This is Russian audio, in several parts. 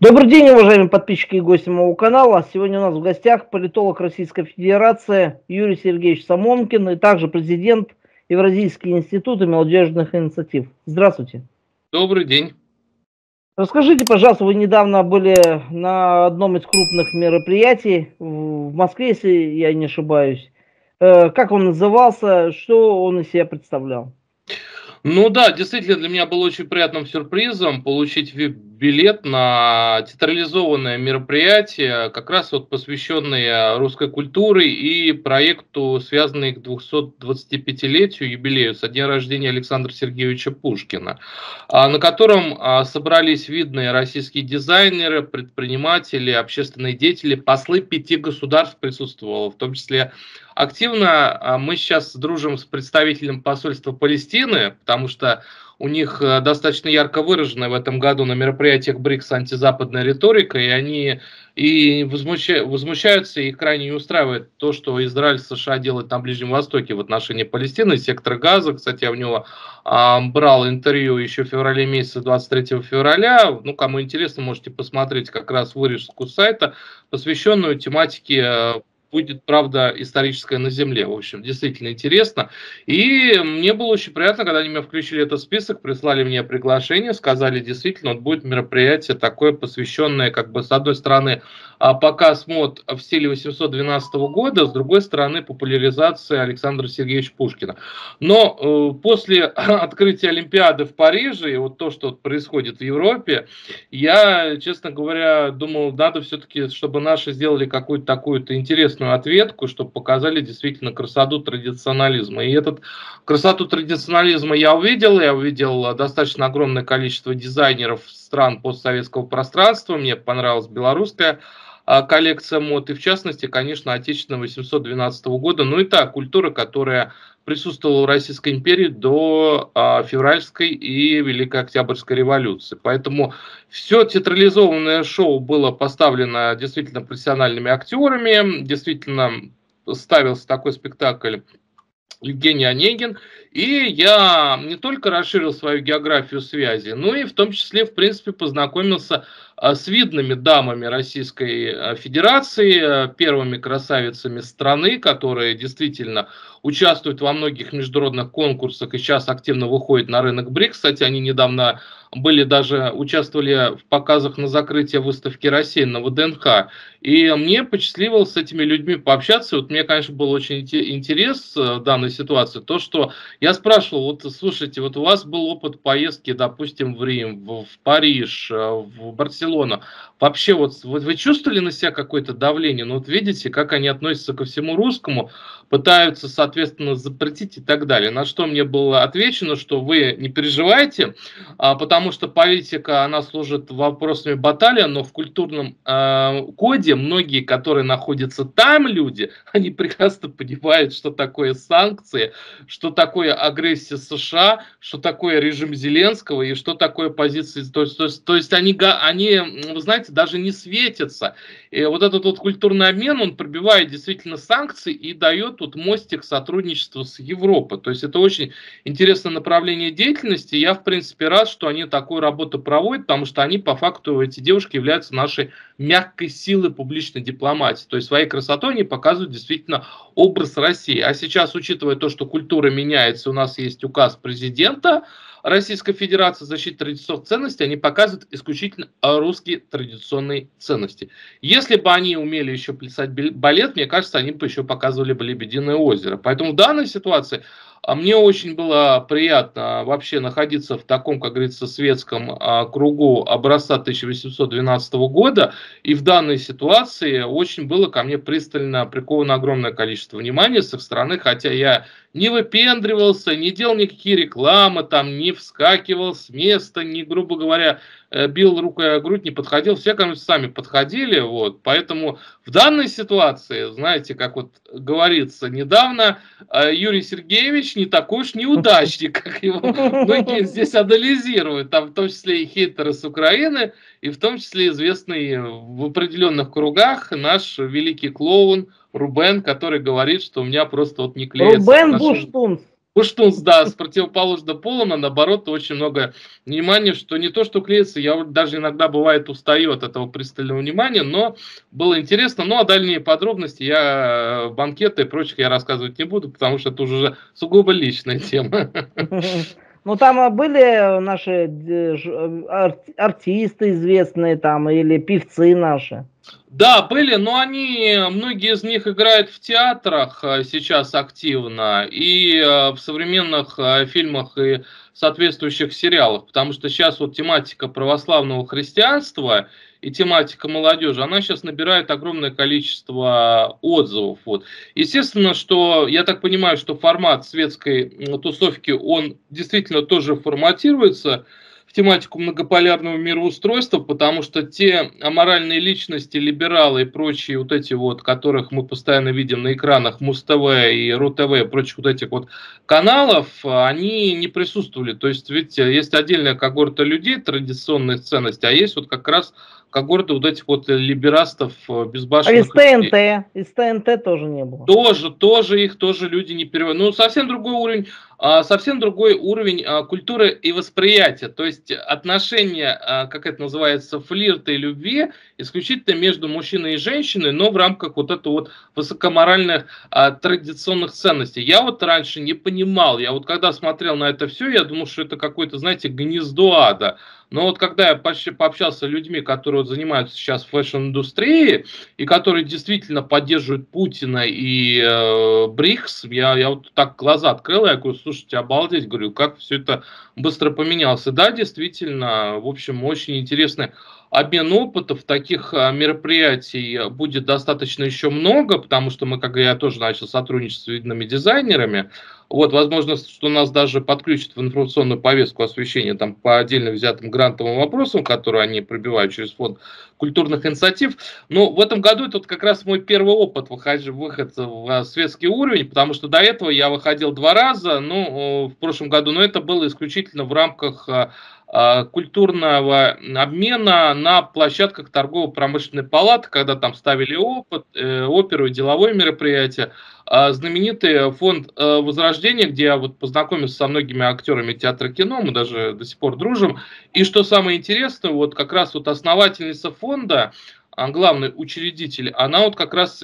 Добрый день, уважаемые подписчики и гости моего канала. Сегодня у нас в гостях политолог Российской Федерации Юрий Сергеевич Самонкин и также президент Евразийского института молодежных инициатив. Здравствуйте. Добрый день. Расскажите, пожалуйста, вы недавно были на одном из крупных мероприятий в Москве, если я не ошибаюсь. Как он назывался, что он из себя представлял? Ну да, действительно, для меня было очень приятным сюрпризом получить билет на театрализованное мероприятие, как раз вот посвященное русской культуре и проекту, связанный к 225-летию юбилею со дня рождения Александра Сергеевича Пушкина, на котором собрались видные российские дизайнеры, предприниматели, общественные деятели, послы 5 государств присутствовало, в том числе активно мы сейчас дружим с представителем посольства Палестины, потому что у них достаточно ярко выраженная в этом году на мероприятиях БРИКС антизападная риторика, и они возмущаются, и их крайне не устраивает то, что Израиль и США делают на Ближнем Востоке в отношении Палестины, сектора Газа. Кстати, я у него брал интервью еще в феврале месяце, 23 февраля. Ну, кому интересно, можете посмотреть как раз вырезку с сайта, посвященную тематике «Будет правда историческая на земле». В общем, действительно интересно. И мне было очень приятно, когда они меня включили в этот список, прислали мне приглашение, сказали, действительно, вот будет мероприятие такое, посвященное, как бы, с одной стороны, показ мод в стиле 812 года, с другой стороны, популяризация Александра Сергеевича Пушкина. Но после открытия Олимпиады в Париже, и вот то, что происходит в Европе, я, честно говоря, думал, надо все-таки, чтобы наши сделали какую-то такую-то интересную ответку, чтобы показали действительно красоту традиционализма. И эту красоту традиционализма я увидел достаточно огромное количество дизайнеров стран постсоветского пространства, мне понравилась белорусская коллекция мод, и в частности, конечно, отечественного 812 года, ну и та культура, которая присутствовала в Российской империи до февральской и Великой Октябрьской революции. Поэтому все театрализованное шоу было поставлено действительно профессиональными актерами, действительно ставился такой спектакль Евгений Онегин, и я не только расширил свою географию связи, но и в том числе, в принципе, познакомился с видными дамами Российской Федерации, первыми красавицами страны, которые действительно участвуют во многих международных конкурсах и сейчас активно выходят на рынок БРИКС. Кстати, они недавно участвовали в показах на закрытие выставки России на ВДНХ. И мне посчастливилось с этими людьми пообщаться. Вот мне, конечно, был очень интерес в данной ситуации. То, что я спрашивал, вот слушайте, вот у вас был опыт поездки, допустим, в Рим, в Париж, в Барселону. Вообще, вот вы чувствовали на себя какое-то давление? Ну, вот видите, как они относятся ко всему русскому, пытаются, соответственно, запретить и так далее. На что мне было отвечено, что вы не переживайте, потому что политика, она служит вопросами баталия, но в культурном коде многие, которые находятся там, люди, они прекрасно понимают, что такое санкции, что такое агрессия США, что такое режим Зеленского и что такое позиции. То есть они, вы знаете, даже не светятся. И вот этот вот культурный обмен, он пробивает действительно санкции и дает вот мостик сотрудничества с Европой. То есть это очень интересное направление деятельности. Я, в принципе, рад, что они такую работу проводят, потому что они, по факту, эти девушки являются нашей мягкой силой публичной дипломатии. То есть своей красотой они показывают действительно образ России. А сейчас, учитывая то, что культура меняется, у нас есть указ президента Российской Федерации о защите традиционных ценностей, они показывают исключительно русские традиционные ценности. Если бы они умели еще плясать балет, мне кажется, они бы еще показывали бы «Лебединое озеро». Поэтому в данной ситуации мне очень было приятно вообще находиться в таком, как говорится, светском кругу образца 1812 года. И в данной ситуации очень было ко мне пристально приковано огромное количество внимания с их стороны, хотя я не выпендривался, не делал никакие рекламы, там, не вскакивал с места, не, грубо говоря, бил рукой о грудь, не подходил. Все, конечно, сами подходили. Вот. Поэтому в данной ситуации, знаете, как вот говорится недавно, Юрий Сергеевич не такой уж неудачник, как его многие здесь анализируют. Там в том числе и хейтеры с Украины, и в том числе известный в определенных кругах наш великий клоун Рубен, который говорит, что у меня просто вот не клеится Рубен Буштунс. Пуштунс, да, с противоположным полом, а наоборот, очень много внимания, что не то, что клеится, я вот даже иногда, бывает, устаю от этого пристального внимания, но было интересно. Ну, а дальние подробности банкеты и прочих я рассказывать не буду, потому что это уже сугубо личная тема. Ну, там были наши артисты известные там или певцы наши. Да, были, но многие из них играют в театрах сейчас активно и в современных фильмах и соответствующих сериалах, потому что сейчас вот тематика православного христианства и тематика молодежи, она сейчас набирает огромное количество отзывов. Вот. Естественно, что я так понимаю, что формат светской тусовки, он действительно тоже форматируется в тематику многополярного мироустройства, потому что те аморальные личности, либералы и прочие вот эти вот, которых мы постоянно видим на экранах Муз-ТВ и РУ-ТВ и прочих вот этих вот каналов, они не присутствовали. То есть, видите, есть отдельная когорта людей, традиционных ценностей, а есть вот как раз когорта вот этих вот либерастов, А из безбашенных людей. ТНТ? Из ТНТ тоже не было. Тоже их тоже люди не переводят. Ну, совсем другой уровень культуры и восприятия. То есть отношения, как это называется, флирта и любви исключительно между мужчиной и женщиной, но в рамках вот этого вот высокоморальных традиционных ценностей. Я вот раньше не понимал. Я вот когда смотрел на это все, я думал, что это какое-то, знаете, гнездо ада. Но вот когда я пообщался с людьми, которые вот занимаются сейчас фэшн-индустрией, и которые действительно поддерживают Путина и БРИКС, я вот так глаза открыл, я говорю, слушайте, обалдеть, говорю, как все это быстро поменялось. И да, действительно, в общем, очень интересный обмен опытов, таких мероприятий будет достаточно еще много, потому что мы, как я тоже начал сотрудничать с видными дизайнерами. Вот, возможно, что нас даже подключат в информационную повестку освещения там по отдельно взятым грантовым вопросам, которые они пробивают через фонд культурных инициатив. Но в этом году это вот как раз мой первый опыт выход в светский уровень, потому что до этого я выходил 2 раза, ну, в прошлом году, но это было исключительно в рамках культурного обмена на площадках торгово-промышленной палаты, когда там ставили оперу и деловое мероприятие. Знаменитый фонд Возрождения, где я вот познакомился со многими актерами театра кино, мы даже до сих пор дружим. И что самое интересное, вот как раз вот основательница фонда, главный учредитель, она вот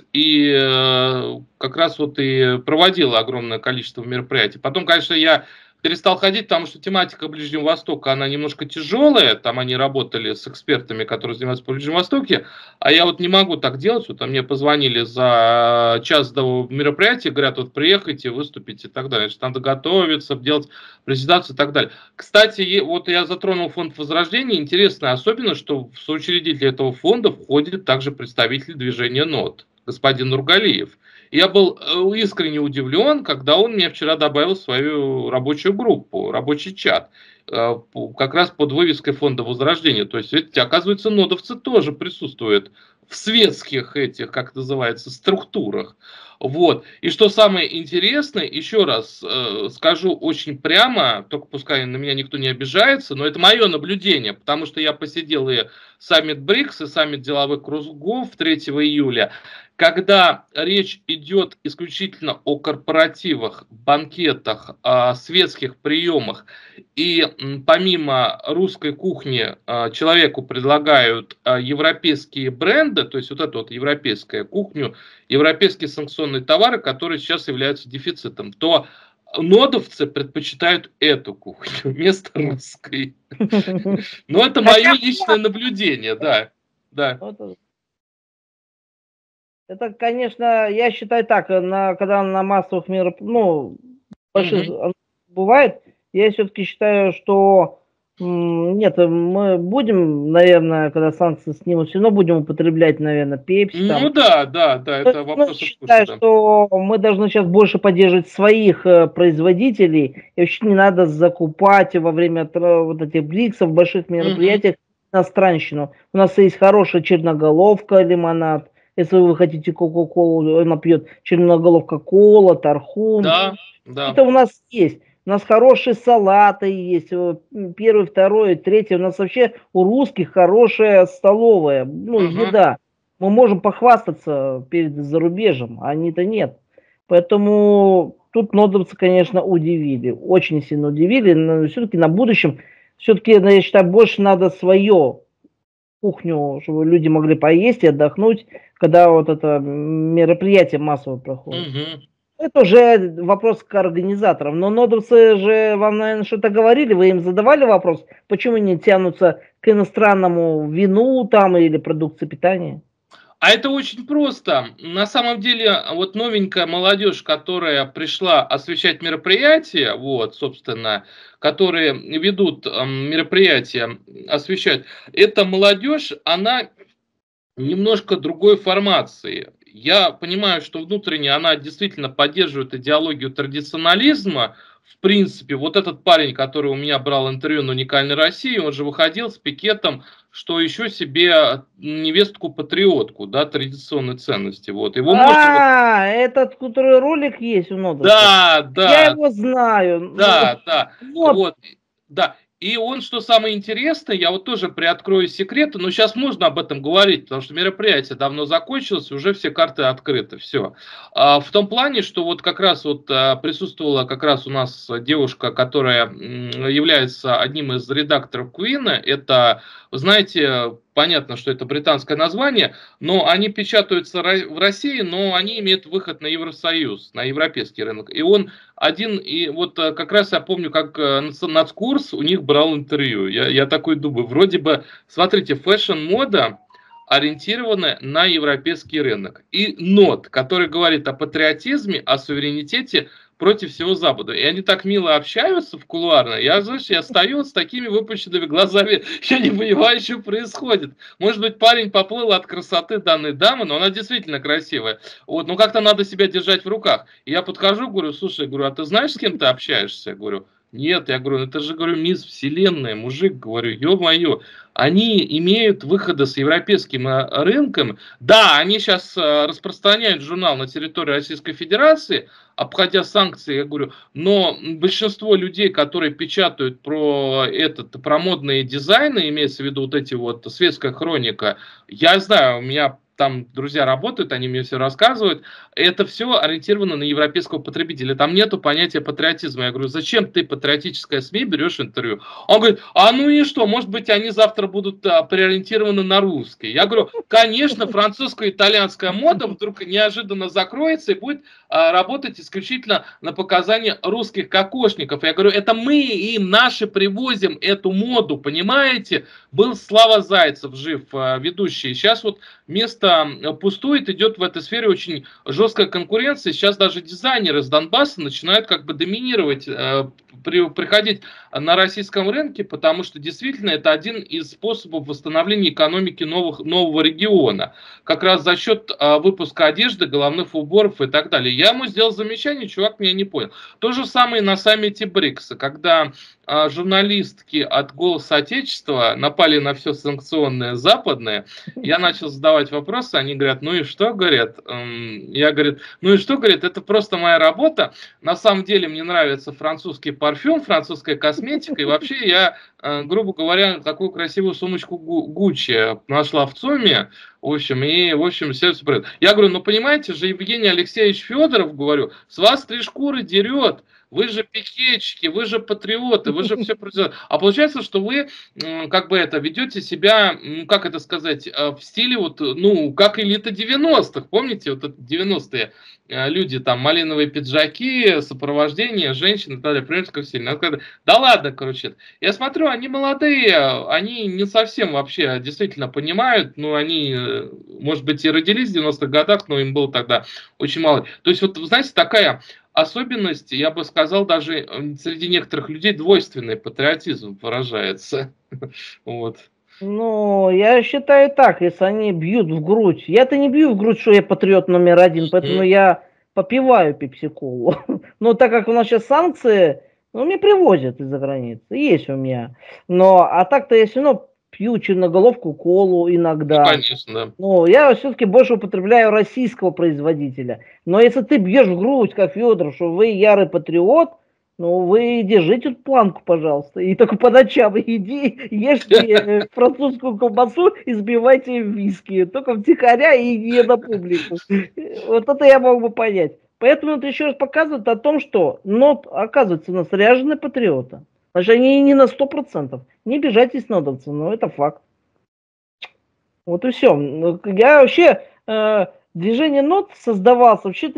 как раз вот и проводила огромное количество мероприятий. Потом, конечно, я перестал ходить, потому что тематика Ближнего Востока, она немножко тяжелая, там они работали с экспертами, которые занимаются по Ближнему Востоке, а я вот не могу так делать, вот мне позвонили за час до мероприятия, говорят, вот приехайте, выступите и так далее, значит, надо готовиться, делать презентацию и так далее. Кстати, вот я затронул фонд Возрождения, интересно особенно, что в соучредители этого фонда входит также представитель движения НОТ, господин Нургалиев. Я был искренне удивлен, когда он меня вчера добавил в свою рабочую группу, рабочий чат, как раз под вывеской фонда Возрождения. То есть, видите, оказывается, нодовцы тоже присутствуют в светских этих, как это называется, структурах. Вот. И что самое интересное, еще раз скажу очень прямо, только пускай на меня никто не обижается, но это мое наблюдение, потому что я посидел и саммит БРИКС, и саммит деловых кругов 3 июля, когда речь идет исключительно о корпоративах, банкетах, светских приемах, и помимо русской кухни человеку предлагают европейские бренды, то есть вот эту вот европейскую кухню, европейские санкционные товары, которые сейчас являются дефицитом, то нодовцы предпочитают эту кухню вместо русской. Но это мое личное наблюдение, да. Да. Это, конечно, я считаю так, когда на массовых мероприятиях, больших бывает, я все-таки считаю, что нет, мы будем, наверное, когда санкции снимут, все равно будем употреблять, наверное, пепси. Ну да, это вопрос вкуса. Считаю, что мы должны сейчас больше поддерживать своих производителей, и вообще не надо закупать во время вот этих БРИКСов, больших мероприятий иностранщину. У нас есть хорошая черноголовка, лимонад. Если вы хотите кока-колу, она пьет черноголовка кола, тархун. Да. Это у нас есть. У нас хорошие салаты есть. Первый, второй, третий. У нас вообще у русских хорошая столовая. Еда. Мы можем похвастаться перед зарубежем, а они-то нет. Поэтому тут нодовцы, конечно, удивили, очень сильно удивили, но все-таки на будущем, все-таки, я считаю, больше надо свое кухню, чтобы люди могли поесть и отдохнуть, когда вот это мероприятие массово проходит. Мгм. Это уже вопрос к организаторам. Но нодовцы же вам, наверное, что-то говорили, вы им задавали вопрос, почему не тянутся к иностранному вину там или продукции питания? А это очень просто. На самом деле, вот новенькая молодежь, которая пришла освещать мероприятия, вот, собственно, которые ведут мероприятия, освещать, эта молодежь, она немножко другой формации. Я понимаю, что внутренне она действительно поддерживает идеологию традиционализма. В принципе, вот этот парень, который у меня брал интервью на «Уникальной России», он же выходил с пикетом, что еще себе невестку-патриотку, да, традиционной ценности. Вот. Его можно... А, этот, который ролик есть у нодовцев. Да, Я да, его знаю. да, да. Вот. Вот. Да. И он, что самое интересное, я вот тоже приоткрою секреты, но сейчас можно об этом говорить, потому что мероприятие давно закончилось, уже все карты открыты, все. В том плане, что вот как раз вот присутствовала как раз у нас девушка, которая является одним из редакторов Куина, это, вы знаете, понятно, что это британское название, но они печатаются в России, но они имеют выход на Евросоюз, на европейский рынок. И он один, и вот как раз я помню, как Нацкурс у них брал интервью. Я такой думаю, вроде бы, смотрите, фэшн-мода ориентирована на европейский рынок. И НОТ, который говорит о патриотизме, о суверенитете против всего Запада. И они так мило общаются в кулуарно. Я, знаешь, я стою с такими выпущенными глазами, я не понимаю, что происходит. Может быть, парень поплыл от красоты данной дамы, но она действительно красивая. Вот, но как-то надо себя держать в руках. И я подхожу, говорю, слушай, говорю, а ты знаешь, с кем ты общаешься? Я говорю, нет, я говорю, это же, говорю, мисс Вселенная, мужик, говорю, ё-моё, они имеют выходы с европейским рынком. Да, они сейчас распространяют журнал на территории Российской Федерации, обходя санкции, я говорю, но большинство людей, которые печатают про модные дизайны, имеется в виду вот эти вот светская хроника, я знаю, у меня там друзья работают, они мне все рассказывают, это все ориентировано на европейского потребителя, там нету понятия патриотизма. Я говорю, зачем ты, патриотическая СМИ, берешь интервью? Он говорит, а ну и что, может быть, они завтра будут переориентированы на русский. Я говорю, конечно, французско-итальянская мода вдруг неожиданно закроется и будет работать исключительно на показания русских кокошников. Я говорю, это мы им наши привозим эту моду, понимаете? Был Слава Зайцев жив, ведущий. Сейчас вот место пустует, идет в этой сфере очень жесткая конкуренция. Сейчас даже дизайнеры с Донбасса начинают как бы доминировать, приходить на российском рынке, потому что действительно это один из способов восстановления экономики нового региона. Как раз за счет выпуска одежды, головных уборов и так далее. Я ему сделал замечание, чувак меня не понял. То же самое и на саммите БРИКСа, когда журналистки от «Голоса Отечества» напали на все санкционное западное, я начал задавать вопросы, они говорят, ну и что, говорят? Я, говорю, ну и что, говорит, это просто моя работа. На самом деле мне нравится французский парфюм, французская косметика, и вообще я, грубо говоря, такую красивую сумочку Гуччи нашла в ЦУМе, в общем, сердце прет. Я говорю, ну понимаете же, Евгений Алексеевич Федоров, говорю, с вас 3 шкуры дерет. Вы же пикетчики, вы же патриоты, вы же все производите. А получается, что вы как бы это ведете себя, как это сказать, в стиле вот, ну, как элита 90-х. Помните, вот это 90-е люди, там, малиновые пиджаки, сопровождение, женщины и так далее. Примерно как сильно. Да ладно, короче. Я смотрю, они молодые, они не совсем вообще действительно понимают, ну, они, может быть, и родились в 90-х годах, но им было тогда очень мало. То есть, вот, знаете, такая особенность, я бы сказал, даже среди некоторых людей двойственный патриотизм выражается. Вот. Ну, я считаю так, если они бьют в грудь. Я-то не бью в грудь, что я патриот номер один, поэтому я попиваю пепси-колу. Но так как у нас сейчас санкции, ну, мне привозят из-за границы, есть у меня. Но, а так-то я все равно пью черноголовку колу иногда. Ну, конечно, да. Ну, я все-таки больше употребляю российского производителя. Но если ты бьешь в грудь, как Федор, что вы ярый патриот, ну, вы держите эту планку, пожалуйста. И только по ночам иди, ешьте французскую колбасу и сбивайте в виски. Только втихаря и не на публику. Вот это я мог бы понять. Поэтому это еще раз показывает о том, что НОТ, оказывается, у нас ряженые патриоты. Значит, они не на 100%. Не бежайтесь нодовцы, но это факт. Вот и все. Я вообще... движение НОТ создавалось, вообще-то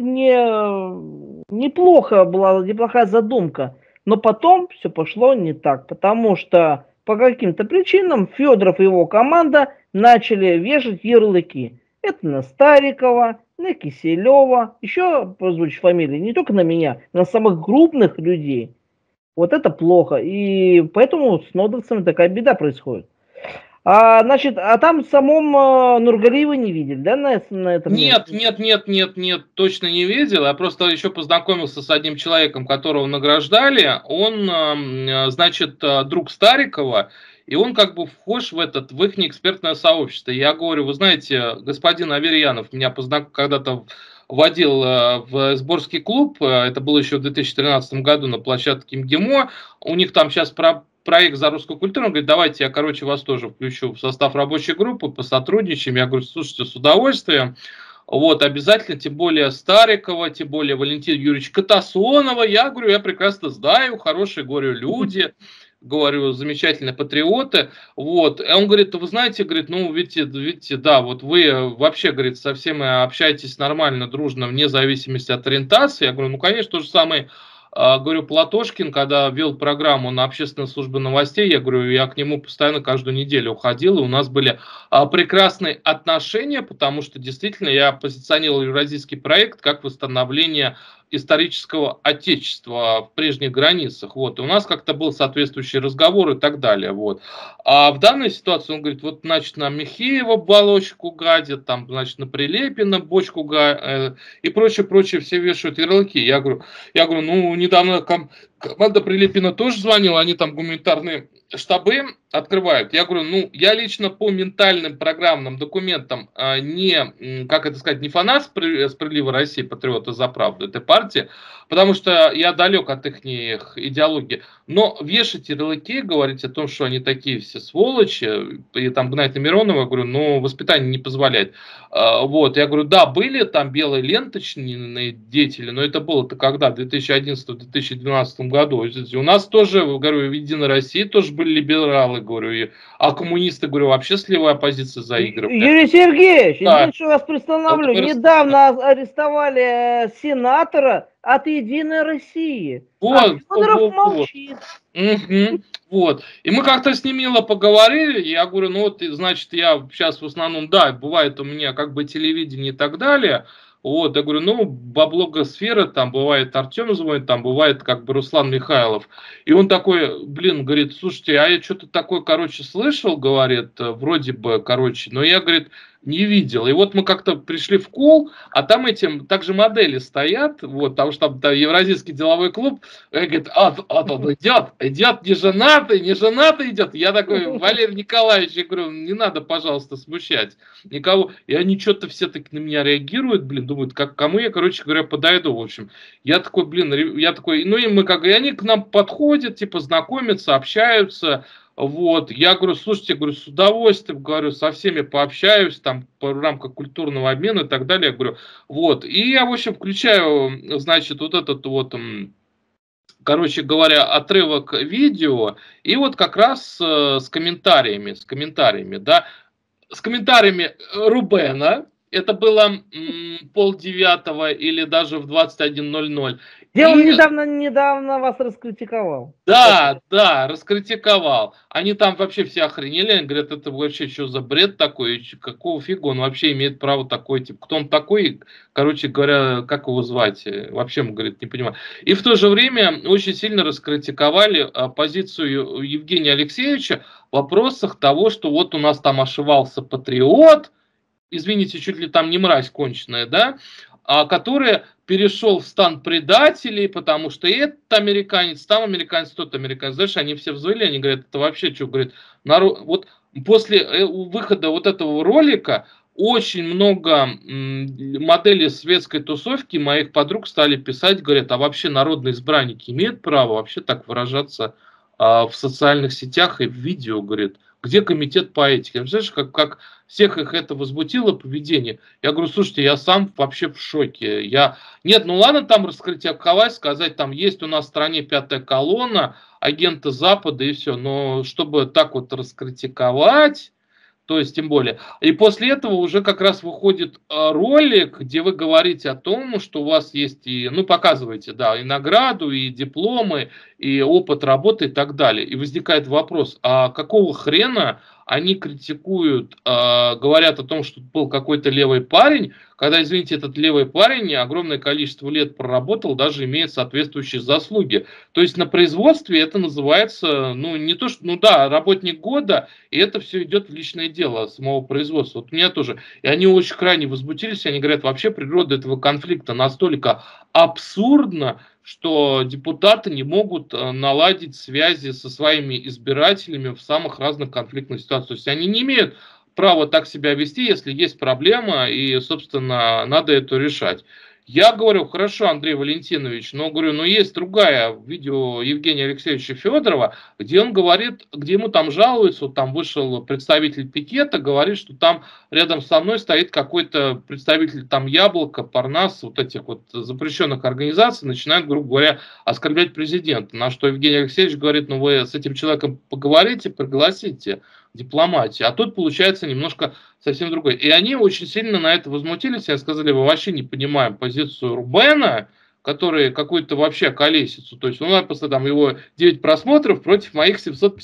неплохо была, неплохая задумка. Но потом все пошло не так, потому что по каким-то причинам Федоров и его команда начали вешать ярлыки. Это на Старикова, на Киселева, еще прозвучит фамилии, не только на меня, на самых крупных людей. Вот это плохо. И поэтому с нодовцами такая беда происходит. Значит, а там в самом Нургалиева не видели, да, на этом Нет, месте? нет, точно не видел. Я просто еще познакомился с одним человеком, которого награждали. Он, значит, друг Старикова, и он как бы вхож в их экспертное сообщество. Я говорю, вы знаете, господин Аверьянов меня когда-то вводил в сборский клуб, это было еще в 2013 году на площадке МГИМО. У них там сейчас проект за русскую культуру, он говорит, давайте я, вас тоже включу в состав рабочей группы, посотрудничаем. Я говорю, слушайте, с удовольствием. Вот, обязательно, тем более Старикова, тем более Валентина Юрьевича Катасонова. Я говорю, я прекрасно знаю, хорошие, говорю, люди, говорю, замечательные патриоты. Вот, и он говорит, вы знаете, говорит, ну, видите, да, вот вы вообще, говорит, со всеми общаетесь нормально, дружно, вне зависимости от ориентации. Я говорю, ну, конечно, то же самое. Говорю, Платошкин, когда вел программу на общественной службе новостей, я говорю, я к нему постоянно каждую неделю уходил, и у нас были прекрасные отношения, потому что действительно я позиционировал евразийский проект как восстановление исторического отечества в прежних границах. Вот. И у нас как-то был соответствующий разговор и так далее. Вот. А в данной ситуации он говорит, вот, значит, на Михеева балочку гадят, там, значит, на Прилепина бочку гадят, и прочее, все вешают ярлыки. Я говорю, ну, недавно команда Прилепина тоже звонила, они там гуманитарные штабы открывают. Я говорю, ну, я лично по ментальным программным документам не фанат «Справедливой России», «Патриоты за правду» этой партии, потому что я далек от их идеологии. Но вешать ярлыки, говорить о том, что они такие все сволочи, и там гнать на Миронова, я говорю, ну, воспитание не позволяет. Вот, я говорю, да, были там белые ленточные деятели, но это было-то когда? В 2011-2012 году. У нас тоже, говорю, в «Единой России» тоже были либералы, говорю, а коммунисты, говорю, вообще сливая оппозиция заигрывали. Юрий Сергеевич, да. извините, что вас приостановлю. Недавно арестовали сенатора от «Единой России». Вот, Федоров молчит. Вот. И мы как-то с ним мило поговорили. Я говорю, ну вот, значит, я сейчас в основном, да, бывает у меня как бы телевидение и так далее. Вот, я говорю, ну, баблогосфера, там бывает Артем звонит, там бывает как бы Руслан Михайлов. И он такой, блин, говорит, слушайте, а я что-то такое, короче, слышал, говорит, вроде бы, короче, но я, говорит, не видел. И вот мы как-то пришли в кол, а там также модели стоят, вот, потому что там Евразийский деловой клуб, и говорит, он идет, не женатый идет. Я такой, Валерий Николаевич, я говорю, не надо, пожалуйста, смущать никого. И они что-то все таки на меня реагируют, блин, думают, кому я, короче говоря, подойду, в общем. Я такой, ну и и они к нам подходят, типа, знакомятся, общаются. Вот, я говорю, слушайте, говорю, с удовольствием, говорю, со всеми пообщаюсь, там, в рамках культурного обмена и так далее, я говорю, вот, и я, в общем, включаю, значит, вот этот вот, короче говоря, отрывок видео, и вот как раз с комментариями, да, с комментариями Рубена, это было 8:30 или даже в 21:00. Он недавно вас раскритиковал. Да, раскритиковал. Они там вообще все охренели, они говорят, это вообще что за бред такой, какого фига он вообще имеет право такой, типа, кто он такой, короче говоря, как его звать, вообще, он говорит, не понимаю. И в то же время очень сильно раскритиковали позицию Евгения Алексеевича в вопросах того, что вот у нас там ошивался патриот, извините, чуть ли там не мразь конченая, да, который перешел в стан предателей, потому что этот американец, там американец, тот американец. Знаешь, они все взвыли, они говорят, это вообще что, говорит, народ, вот после выхода вот этого ролика очень много моделей светской тусовки моих подруг стали писать, говорят, а вообще народные избранники имеют право вообще так выражаться в социальных сетях и в видео, говорит. где комитет по этике? Представляешь, как всех их это возмутило поведение. Я говорю, слушайте, я сам вообще в шоке. Нет, ну ладно там раскритиковать, сказать, там есть у нас в стране пятая колонна, агенты Запада и все, но чтобы так вот раскритиковать, то есть, тем более. И после этого уже как раз выходит ролик, где вы говорите о том, что у вас есть и, ну, показываете, да, и награду, и дипломы, и опыт работы и так далее. И возникает вопрос, а какого хрена они критикуют, говорят о том, что был какой-то левый парень, когда, извините, этот левый парень огромное количество лет проработал, даже имеет соответствующие заслуги. То есть на производстве это называется, ну, не то, что, ну да, работник года, и это все идет в личное дело самого производства. Вот у меня тоже. И они очень крайне возмутились, они говорят, вообще природа этого конфликта настолько абсурдна, что депутаты не могут наладить связи со своими избирателями в самых разных конфликтных ситуациях. То есть они не имеют права так себя вести, если есть проблема, и, собственно, надо это решать. Я говорю, хорошо, Андрей Валентинович, но говорю, но есть другая видео Евгения Алексеевича Федорова, где он говорит, где ему там жалуются, вот там вышел представитель пикета, говорит, что там рядом со мной стоит какой-то представитель там Яблоко, Парнас, вот этих вот запрещенных организаций, начинает, грубо говоря, оскорблять президента. На что Евгений Алексеевич говорит, ну вы с этим человеком поговорите, пригласите дипломатии. А тут получается немножко совсем другой. И они очень сильно на это возмутились. И сказали, вы вообще не понимаем позицию Рубена, который какую-то вообще колесицу. То есть, ну, просто там его 9 просмотров против моих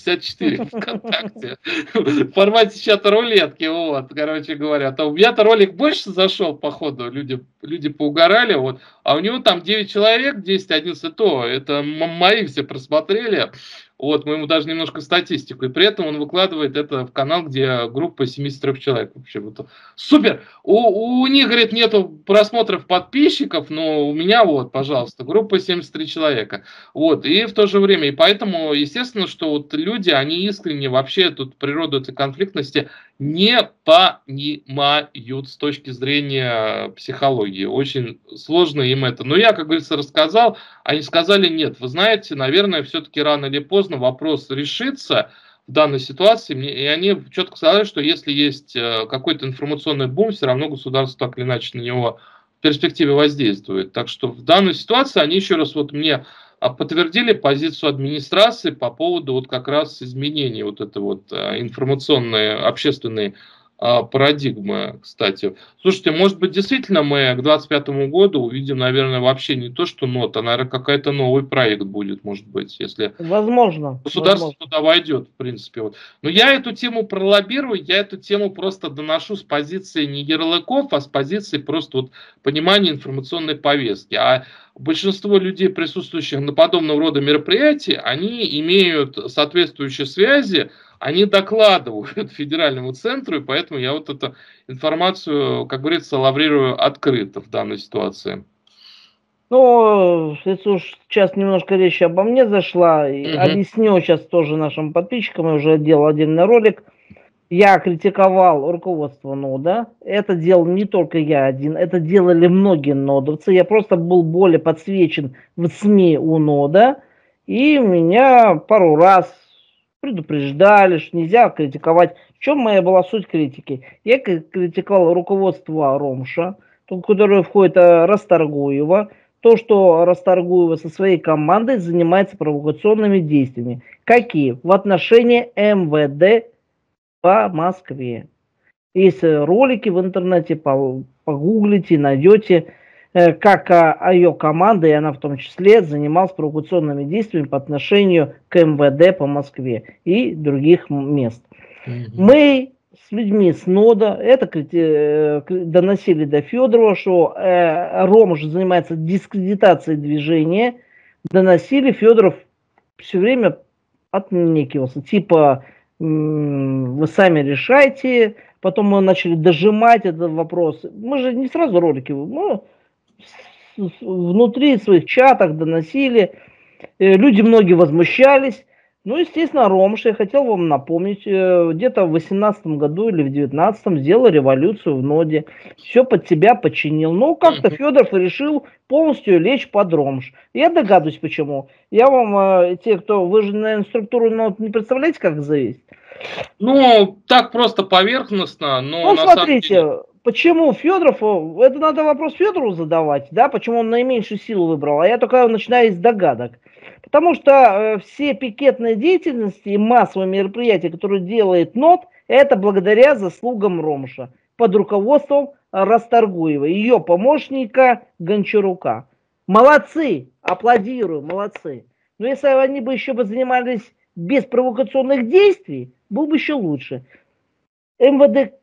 754 ВКонтакте. В формате чата рулетки, вот, короче говоря. То у меня-то ролик больше зашел, походу, люди поугорали, вот. А у него там 9 человек, 10-11, то это мои все просмотрели. Вот, мы ему даже немножко статистику. И при этом он выкладывает это в канал, где группа 73 человек. Вообще, вот, супер! У них, говорит, нету просмотров подписчиков, но у меня вот, пожалуйста, группа 73 человека. Вот, и в то же время, и поэтому, естественно, что вот люди, они искренне вообще тут природу этой конфликтности не понимают с точки зрения психологии. Очень сложно им это. Но я, как говорится, рассказал, они сказали нет. Вы знаете, наверное, все-таки рано или поздно вопрос решится в данной ситуации. И они четко сказали, что если есть какой-то информационный бум, все равно государство так или иначе на него в перспективе воздействует. Так что в данной ситуации они еще раз вот мне подтвердили позицию администрации по поводу вот как раз изменений вот этой вот информационной, общественной парадигмы, кстати. Слушайте, может быть, действительно мы к 2025 году увидим, наверное, вообще не то, что нота, а, наверное, какой-то новый проект будет, может быть, если Возможно. государство туда войдет, в принципе. Вот. Но я эту тему пролоббирую, я эту тему просто доношу с позиции не ярлыков, а с позиции просто вот понимания информационной повестки. А большинство людей, присутствующих на подобного рода мероприятии, они имеют соответствующие связи, они докладывают федеральному центру, и поэтому я вот эту информацию, как говорится, лаврирую открыто в данной ситуации. Ну, если уж сейчас немножко речь обо мне зашла, объясню сейчас тоже нашим подписчикам, я уже делал отдельный ролик. Я критиковал руководство нода. Это делал не только я один, это делали многие нодовцы. Я просто был более подсвечен в СМИ у нода. И меня пару раз предупреждали, что нельзя критиковать. В чем моя была суть критики? Я критиковал руководство Ромша, которое входит Расторгуева. То, что Расторгуева со своей командой занимается провокационными действиями. Какие? В отношении МВД по Москве. Есть ролики в интернете, погуглите, найдете, как ее команда, и она в том числе, занималась провокационными действиями по отношению к МВД по Москве и других мест. Мы с людьми с нода это доносили до Федорова, что Ромаш занимается дискредитацией движения. Доносили, Федоров все время отнекивался, типа вы сами решайте. Потом мы начали дожимать этот вопрос. Мы же не сразу ролики, мы внутри своих чатах доносили. Люди многие возмущались. Ну, естественно, Ромаш, я хотел вам напомнить, где-то в 2018 году или в 2019 сделал революцию в ноде. Все под себя подчинил. Но как-то Федоров решил полностью лечь под Ромаш. Я догадываюсь, почему. Я вам, те, кто, вы же, наверное, структуру нод не представляете, как зависит. Ну, так просто поверхностно, но Ну, на самом деле... смотрите, почему Федоров, это надо вопрос Федорову задавать, да, почему он наименьшую силу выбрал, а я только начинаю из догадок. Потому что все пикетные деятельности и массовые мероприятия, которые делает НОТ, это благодаря заслугам Ромша под руководством Расторгуева, ее помощника Гончарука. Молодцы, аплодирую, молодцы. Но если они бы еще бы занимались без провокационных действий, было бы еще лучше. МВД,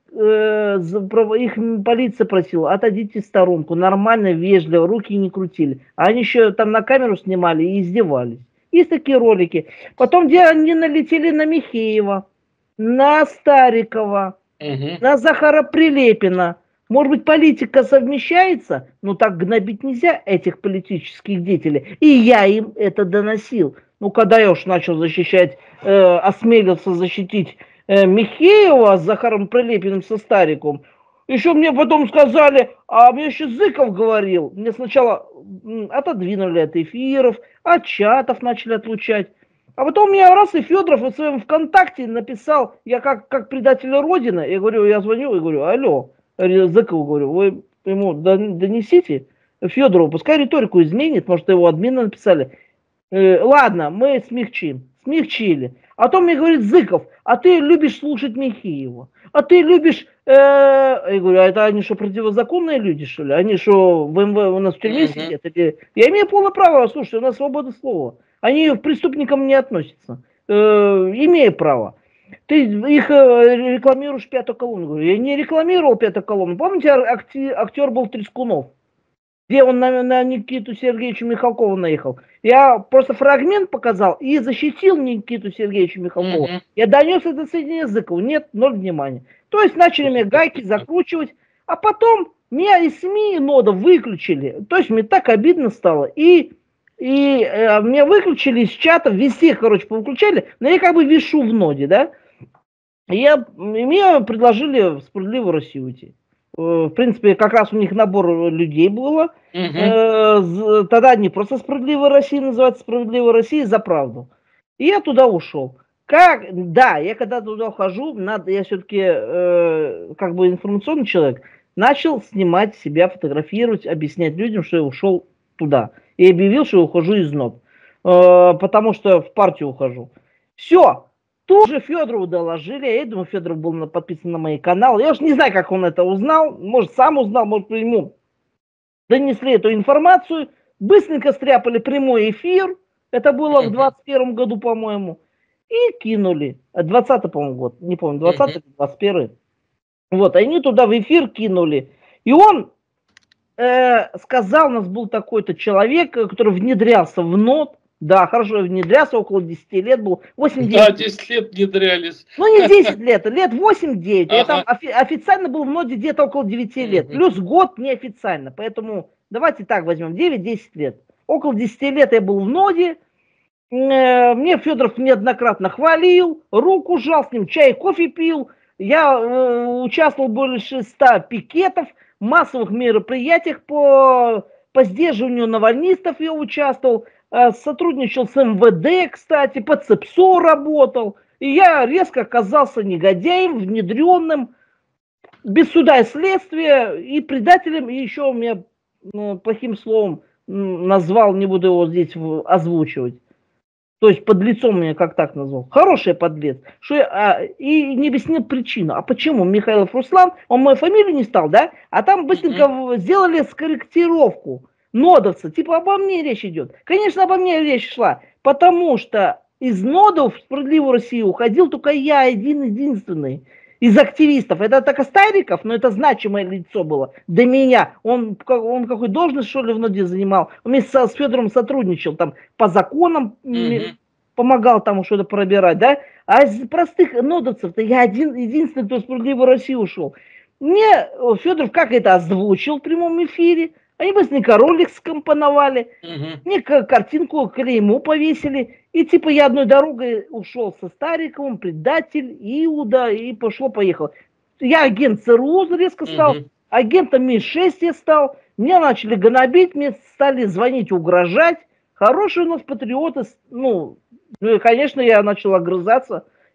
их полиция просила, отойдите в сторонку, нормально, вежливо, руки не крутили. А они еще там на камеру снимали и издевались. Есть такие ролики. Потом, где они налетели на Михеева, на Старикова, на Захара Прилепина. Может быть, политика совмещается, но так гнобить нельзя этих политических деятелей. И я им это доносил. Ну, когда я уж начал защищать, осмелился защитить Михеева с Захаром Прилепиным со Стариком, еще мне потом сказали, а мне еще Зыков говорил. Мне сначала отодвинули от эфиров, от чатов начали отлучать. А потом меня раз и Федоров в своем ВКонтакте написал, я как предатель Родины, я говорю, я звоню и говорю, алло, Зыкову говорю, вы ему донесите Федорову, пускай риторику изменит, может его админы написали. Ладно, мы смягчили. А потом мне говорит Зыков, а ты любишь слушать Михеева, а ты любишь, я говорю, а это они что, противозаконные люди, что ли? Они что, в МВ у нас в тюрьме сидят? Я имею полное право, слушай, у нас свобода слова. Они к преступникам не относятся. Имею право. Ты их рекламируешь пятую колонну. Говорю, я не рекламировал пятую колонну. Помните, актер был Трескунов? Где он на Никиту Сергеевича Михалкова наехал. Я просто фрагмент показал и защитил Никиту Сергеевича Михалкова. Я донес это сведения Зыкову. Нет, ноль внимания. То есть начали мне гайки закручивать. А потом меня из СМИ и нода выключили. То есть мне так обидно стало. И меня выключили из чата. Везде, короче, повыключали. Но я как бы вишу в ноде, да. И мне предложили в «Справедливую Россию» уйти. В принципе, как раз у них набор людей было. Тогда не просто «Справедливая Россия» называется, «Справедливая Россия за правду». И я туда ушел. Да, я когда туда ухожу, я все-таки как бы информационный человек, начал снимать себя, фотографировать, объяснять людям, что я ушел туда. И объявил, что я ухожу из НОП. Потому что в партию ухожу. Все. Тут же Федорову доложили, я думаю, Федоров был подписан на мои каналы. Я уж не знаю, как он это узнал, может сам узнал, может ему донесли эту информацию. Быстренько стряпали прямой эфир, это было в 21 году, по-моему, и кинули. 20-й, по-моему, год, не помню, 20-й, 21-й. Вот, они туда в эфир кинули. И он сказал, у нас был такой-то человек, который внедрялся в НОТ. Да, хорошо, внедрялся, около 10 лет был. 8-9. Да, 10 лет внедрялись. Ну, не 10 лет, лет 8-9. Я там официально был в ноде где-то около 9 лет. Плюс год неофициально. Поэтому давайте так возьмем, 9-10 лет. Около 10 лет я был в ноде. Мне Федоров неоднократно хвалил, руку жал, с ним чай, кофе пил. Я участвовал в больше 100 пикетов, массовых мероприятиях по сдерживанию навальнистов я участвовал. Сотрудничал с МВД, кстати, по ЦЕПСО работал. И я резко оказался негодяем, внедренным, без суда и следствия, и предателем, и еще у меня плохим словом назвал, не буду его здесь озвучивать. То есть подлецом меня как так назвал. Хороший подлец. И не объяснил причину. А почему Михайлов Руслан, он мою фамилию не стал, да? А там быстренько сделали скорректировку. Нодовцы, типа обо мне речь идет. Конечно, обо мне речь шла, потому что из нодов в «Справедливую Россию» уходил только я, единственный из активистов. Это только Стариков, но это значимое лицо было до меня. Он какой должность, что ли, в ноде занимал. Он вместе с Федором сотрудничал, там по законам помогал там что-то пробирать, да. А из простых нодовцев-то я единственный, кто в «Справедливую Россию» ушел. Мне Федоров как это озвучил в прямом эфире. Они быстренько ролик скомпоновали, мне картинку клейму повесили, и типа я одной дорогой ушел со Стариковым, предатель, Иуда, и пошло-поехало. Я агент ЦРУ резко стал, агентом МИ-6 я стал, меня начали гнобить, мне стали звонить, угрожать. Хорошие у нас патриоты, ну и, конечно, я начал огрызаться.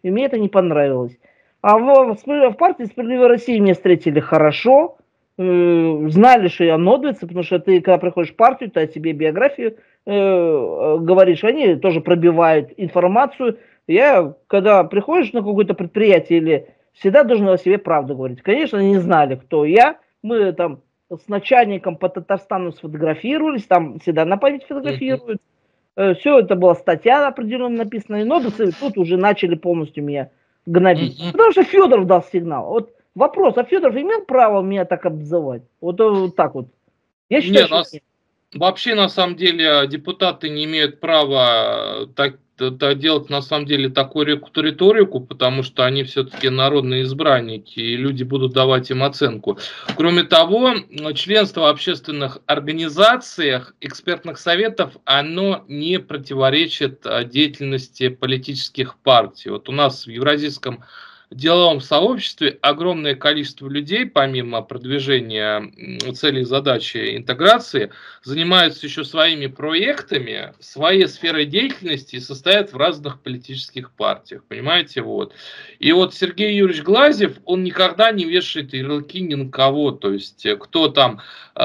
и мне это не понравилось. А в партии «Справедливая Россия» меня встретили хорошо, знали, что я нодовец, потому что ты, когда приходишь в партию, ты о себе биографию говоришь, они тоже пробивают информацию. Я, когда приходишь на какое-то предприятие, или всегда должен о себе правду говорить. Конечно, они не знали, кто я. Мы там с начальником по Татарстану сфотографировались, там всегда на память фотографируют. Все это была статья определенно написана, и нодовцы тут уже начали полностью меня гнобить. Потому что Федоров дал сигнал. Вот вопрос, а Федоров имел право меня так обзывать? Вот так вот. Я считаю, что нет. Вообще, на самом деле, депутаты не имеют права делать, на самом деле, такую риторику, потому что они все-таки народные избранники, и люди будут давать им оценку. Кроме того, членство в общественных организациях, экспертных советов, оно не противоречит деятельности политических партий. Вот у нас в Евразийском деловом сообществе огромное количество людей, помимо продвижения целей и задачи интеграции, занимаются еще своими проектами, своей сферой деятельности и состоят в разных политических партиях, понимаете, вот. И вот Сергей Юрьевич Глазьев, он никогда не вешает ярлыки ни на кого, то есть кто там,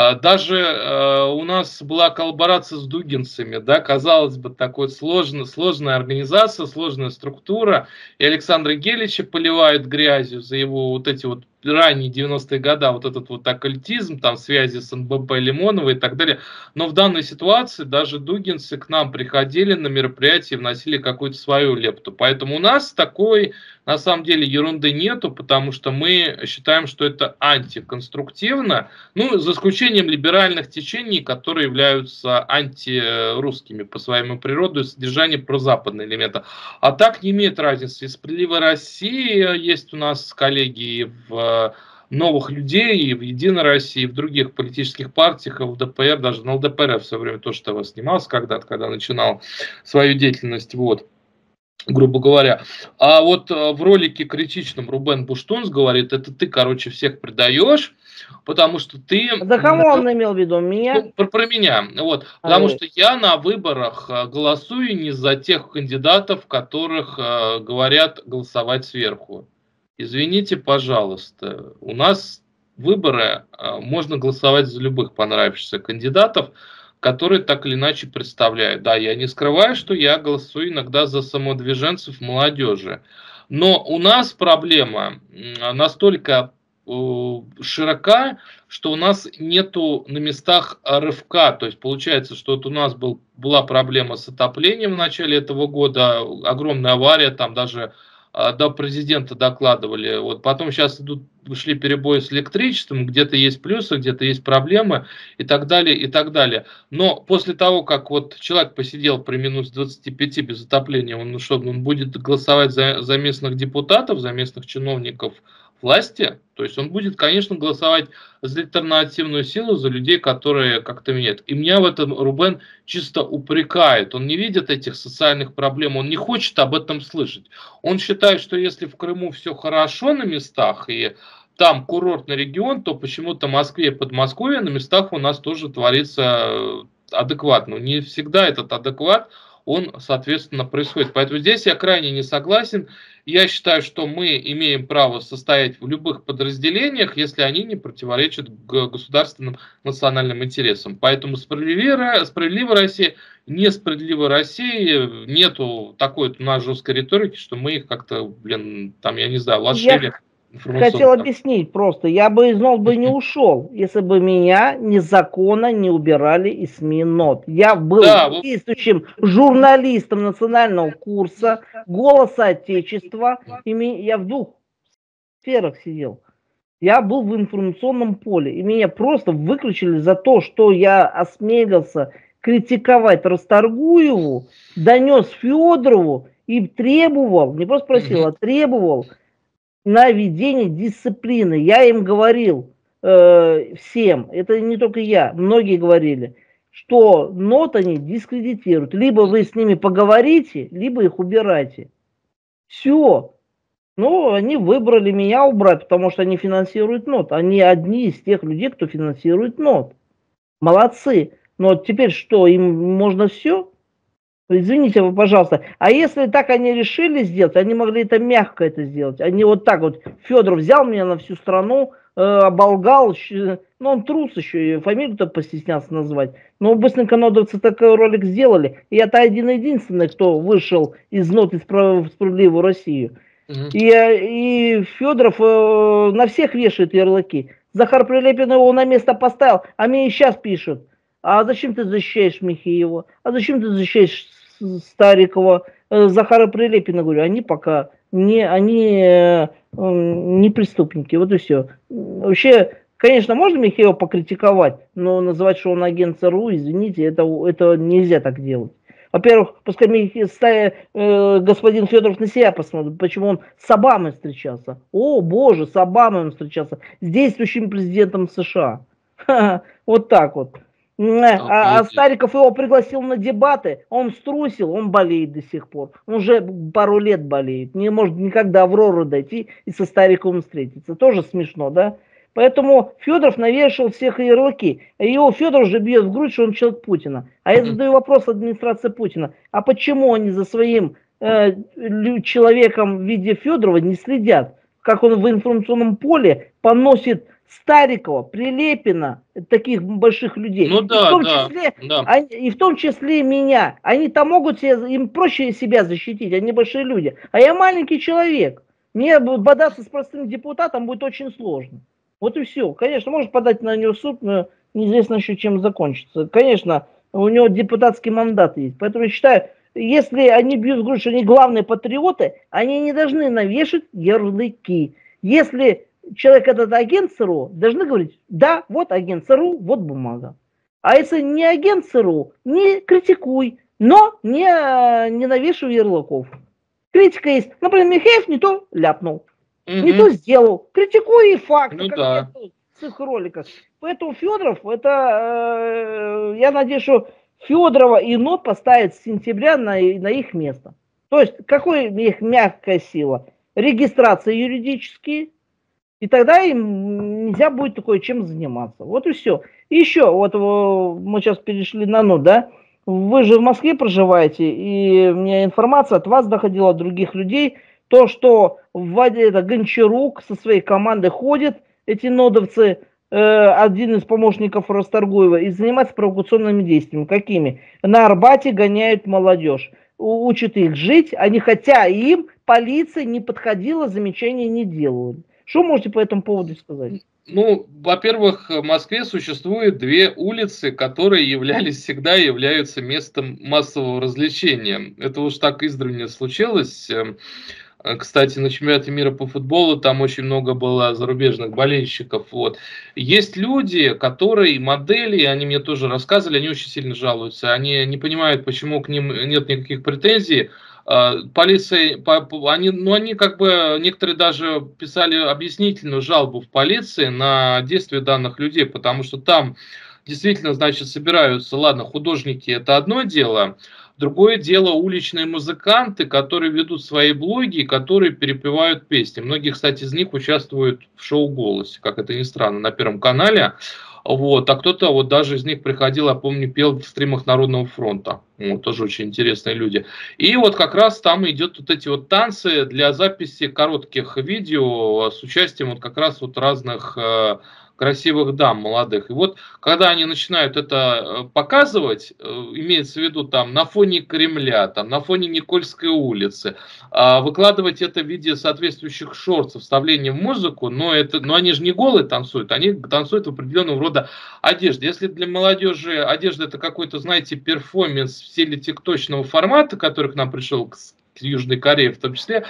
даже у нас была коллаборация с дугинцами, да, казалось бы, такой сложная организация, сложная структура, и Александра Гелича поливают грязью за его вот эти вот ранние 90-е годы, вот этот вот оккультизм, там связи с НБП Лимонова и так далее. Но в данной ситуации даже дугинцы к нам приходили на мероприятия и вносили какую-то свою лепту. Поэтому у нас такой, на самом деле, ерунды нету, потому что мы считаем, что это антиконструктивно, ну, за исключением либеральных течений, которые являются антирусскими по своему природу и содержанию прозападные элементы. А так не имеет разницы. И «Справедливая Россия» есть у нас коллеги в Новых людей, и в Единой России, и в других политических партиях, и в ЛДПР, даже на ЛДПР в свое время тоже того снимался когда-то, когда начинал свою деятельность, вот, грубо говоря. А вот в ролике критичном Рубен Буштунс говорит, это ты, короче, всех предаешь, потому что ты... Да кому он имел в виду? Меня? Про меня. Вот. Потому что я на выборах голосую не за тех кандидатов, которых говорят голосовать сверху. Извините, пожалуйста, у нас выборы, можно голосовать за любых понравившихся кандидатов, которые так или иначе представляют. Да, я не скрываю, что я голосую иногда за самодвиженцев молодежи. Но у нас проблема настолько широка, что у нас нету на местах рывка. То есть получается, что вот у нас была проблема с отоплением в начале этого года, огромная авария, там даже до президента докладывали. Вот потом сейчас шли перебои с электричеством, где-то есть плюсы, где-то есть проблемы и так далее, и так далее. Но после того, как вот человек посидел при минус 25 без отопления, он будет голосовать за местных депутатов, за местных чиновников власти, то есть он будет, конечно, голосовать за альтернативную силу, за людей, которые как-то меняют. И меня в этом Рубен чисто упрекает. Он не видит этих социальных проблем, он не хочет об этом слышать. Он считает, что если в Крыму все хорошо на местах, и там курортный регион, то почему-то в Москве и Подмосковье на местах у нас тоже творится адекватно. Не всегда этот адекват, он, соответственно, происходит. Поэтому здесь я крайне не согласен. Я считаю, что мы имеем право состоять в любых подразделениях, если они не противоречат государственным национальным интересам. Поэтому справедливая Россия, несправедливой России, нету такой у нас жесткой риторики, что мы их как-то, там, я не знаю, лошили. Хотел объяснить просто, я бы из НОТ бы не ушел, если бы меня незаконно не убирали из СМИ НОТ. Я был действующим журналистом национального курса «Голоса Отечества», и я в двух сферах сидел. Я был в информационном поле, и меня просто выключили за то, что я осмелился критиковать Расторгуеву, донес Федорову и требовал, не просто просил, а требовал на ведение дисциплины. Я им говорил всем, это не только я, многие говорили, что НОТ они дискредитируют. Либо вы с ними поговорите, либо их убирайте. Все. Ну, они выбрали меня убрать, потому что они финансируют НОТ. Они одни из тех людей, кто финансирует НОТ. Молодцы. Но теперь что, им можно все? Извините вы, пожалуйста. А если так они решили сделать, они могли это мягко это сделать. Они вот так вот, Федоров взял меня на всю страну, оболгал, ну он трус еще, и фамилию-то постеснялся назвать. Но быстренько нодовцы такой ролик сделали. И это один-единственный, кто вышел из нот из «Справедливую Россию». И Федоров на всех вешает ярлыки. Захар Прилепин его на место поставил, а мне и сейчас пишут. А зачем ты защищаешь Михеева? А зачем ты защищаешь Старикова? Захара Прилепина, говорю, они пока не преступники. Вот и все. Вообще, конечно, можно Михеева покритиковать, но называть, что он агент ЦРУ, извините, это нельзя так делать. Во-первых, пускай господин Федоров на себя посмотрит, почему он с Обамой встречался. О, боже, с Обамой он встречался. С действующим президентом США. Вот так вот. А Стариков его пригласил на дебаты, он струсил, он болеет до сих пор. Он уже пару лет болеет, не может никогда Аврору дойти и со Стариковым встретиться. Тоже смешно, да? Поэтому Федоров навешал всех ярлыки. Его Федоров же бьет в грудь, что он человек Путина. А я задаю вопрос администрации Путина. А почему они за своим человеком в виде Федорова не следят? Как он в информационном поле поносит Старикова, Прилепина, таких больших людей. Ну да, и в том числе меня. Они-то могут им проще себя защитить, они большие люди. А я маленький человек. Мне бодаться с простым депутатом будет очень сложно. Вот и все. Конечно, может подать на него в суд, но неизвестно еще чем закончится. Конечно, у него депутатский мандат есть. Поэтому я считаю, если они бьют в грудь, что они главные патриоты, они не должны навешать ярлыки. Если человек этот агент ЦРУ, должны говорить, да, вот агент ЦРУ, вот бумага. А если не агент ЦРУ, не критикуй, но не навешивай ярлыков. Критика есть. Например, Михеев не то ляпнул. Не то сделал. Критикуй и факты, ну, как да. в их роликах. Поэтому Федоров, это, я надеюсь, что Федорова и НОТ поставят с сентября на их место. То есть, какая их мягкая сила? Регистрация юридические, и тогда им нельзя будет такое чем заниматься. Вот и все. И еще, вот мы сейчас перешли на НОТ, да? Вы же в Москве проживаете, и у меня информация от вас доходила, от других людей, то, что это Гончарук со своей командой ходит, эти нодовцы, один из помощников Расторгуева, и занимается провокационными действиями. Какими? На Арбате гоняют молодежь, учат их жить, хотя им полиция не подходила, замечаний не делала. Что можете по этому поводу сказать? Ну, во-первых, в Москве существует две улицы, которые всегда являются местом массового развлечения. Это уж так издревле случилось. Кстати, на чемпионате мира по футболу там очень много было зарубежных болельщиков. Вот. Есть люди, которые модели, они мне тоже рассказывали, они очень сильно жалуются. Они не понимают, почему к ним нет никаких претензий. Полиция, они как бы, некоторые даже писали объяснительную жалобу в полиции на действия данных людей, потому что там действительно, значит, собираются, ладно, художники это одно дело, другое дело уличные музыканты, которые ведут свои блоги, которые перепевают песни. Многие, кстати, из них участвуют в шоу «Голосе», как это ни странно, на Первом канале. Вот, а кто-то вот даже из них приходил, я помню, пел в стримах Народного фронта. Вот, тоже очень интересные люди. И вот как раз там идет вот эти вот танцы для записи коротких видео с участием вот как раз вот разных красивых дам молодых. И вот когда они начинают это показывать, имеется в виду там на фоне Кремля, там на фоне Никольской улицы, выкладывать это в виде соответствующих шортов, вставлением в музыку, но они же не голые танцуют, они танцуют в определенного рода одежде. Если для молодежи одежда это какой-то, знаете, перформанс в стиле тикточного формата, который к нам пришел к Южной Корее в том числе,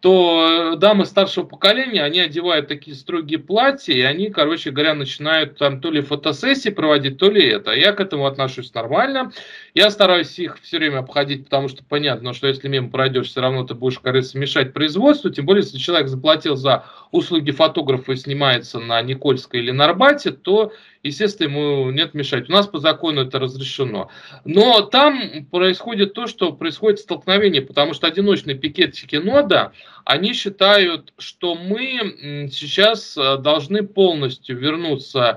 то дамы старшего поколения, они одевают такие строгие платья, и они, короче говоря, начинают там то ли фотосессии проводить, то ли это. Я к этому отношусь нормально. Я стараюсь их все время обходить, потому что понятно, что если мимо пройдешь, все равно ты будешь, кажется, мешать производству. Тем более, если человек заплатил за услуги фотографа и снимается на Никольской или на Арбате, то, естественно, ему нет мешать. У нас по закону это разрешено. Но там происходит то, что происходит столкновение, потому что одиночные пикетчики нода, они считают, что мы сейчас должны полностью вернуться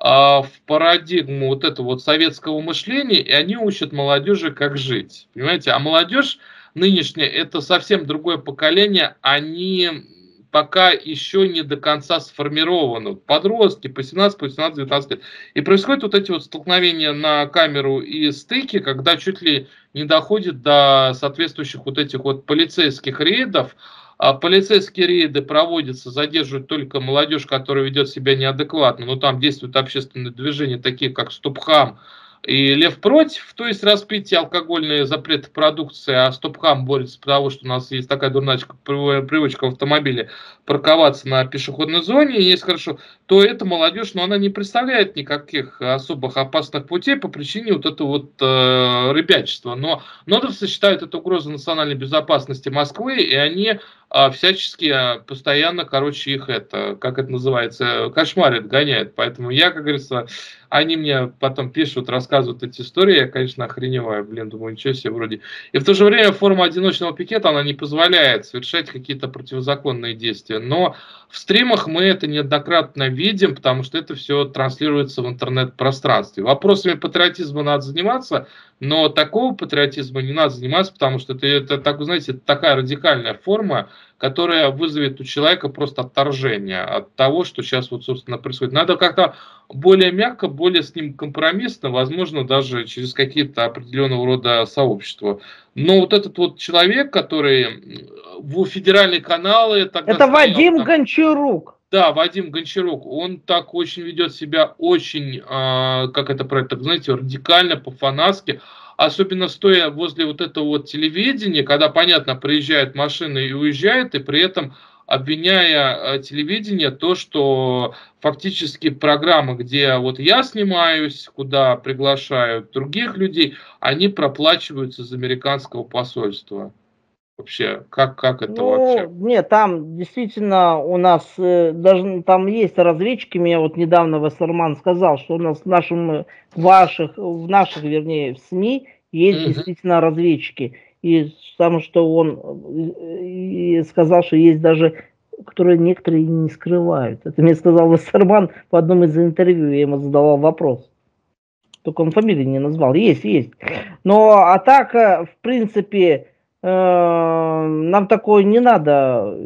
в парадигму вот этого вот советского мышления, и они учат молодежи, как жить. Понимаете? А молодежь нынешняя — это совсем другое поколение, они пока еще не до конца сформированы. Подростки по 17, по 18, 19 лет. И происходят вот эти вот столкновения на камеру и стыки, когда чуть ли не доходит до соответствующих вот этих вот полицейских рейдов. А полицейские рейды проводятся, задерживают только молодежь, которая ведет себя неадекватно, но там действуют общественные движения, такие как Стопхам и Лев против, то есть распитие алкогольные запреты продукции, а Стопхам борется потому, что у нас есть такая дурначка, привычка в автомобиле парковаться на пешеходной зоне, и если хорошо, то эта молодежь, но она не представляет никаких особых опасных путей по причине вот этого вот ребячества. Но нодовцы считают это угрозой национальной безопасности Москвы, и они всячески постоянно, короче, их это, как это называется, кошмарят, гоняют. Поэтому я, как говорится, они мне потом пишут, рассказывают эти истории, я, конечно, охреневаю, блин, думаю, ничего себе вроде. И в то же время форма одиночного пикета, она не позволяет совершать какие-то противозаконные действия. Но в стримах мы это неоднократно видим, потому что это все транслируется в интернет-пространстве. Вопросами патриотизма надо заниматься, но такого патриотизма не надо заниматься, потому что это так, знаете, это такая радикальная форма, которая вызовет у человека просто отторжение от того, что сейчас вот, собственно, происходит. Надо как-то более мягко, более с ним компромиссно, возможно, даже через какие-то определенного рода сообщества. Но вот этот вот человек, который в федеральные каналы тогда Это стоял Вадим там, Гончарук. да, Вадим Гончарук, он так очень ведет себя, очень, как это правильно, так, знаете, радикально, по-фанатски, особенно стоя возле вот этого вот телевидения, когда, понятно, приезжают машины и уезжают, и при этом обвиняя телевидение то, что фактически программы, где вот я снимаюсь, куда приглашают других людей, они проплачиваются из американского посольства. Вообще, как это Ну, вообще? нет, там действительно у нас даже там есть разведчики. Мне вот недавно Вассерман сказал, что у нас в наших, вернее, в СМИ есть Мгм. действительно разведчики. И потому что он и сказал, что есть даже, которые некоторые не скрывают. Это мне сказал Вассерман в одном из интервью, я ему задавал вопрос. Только он фамилии не назвал. Есть, есть. Но а так, в принципе, нам такое не надо.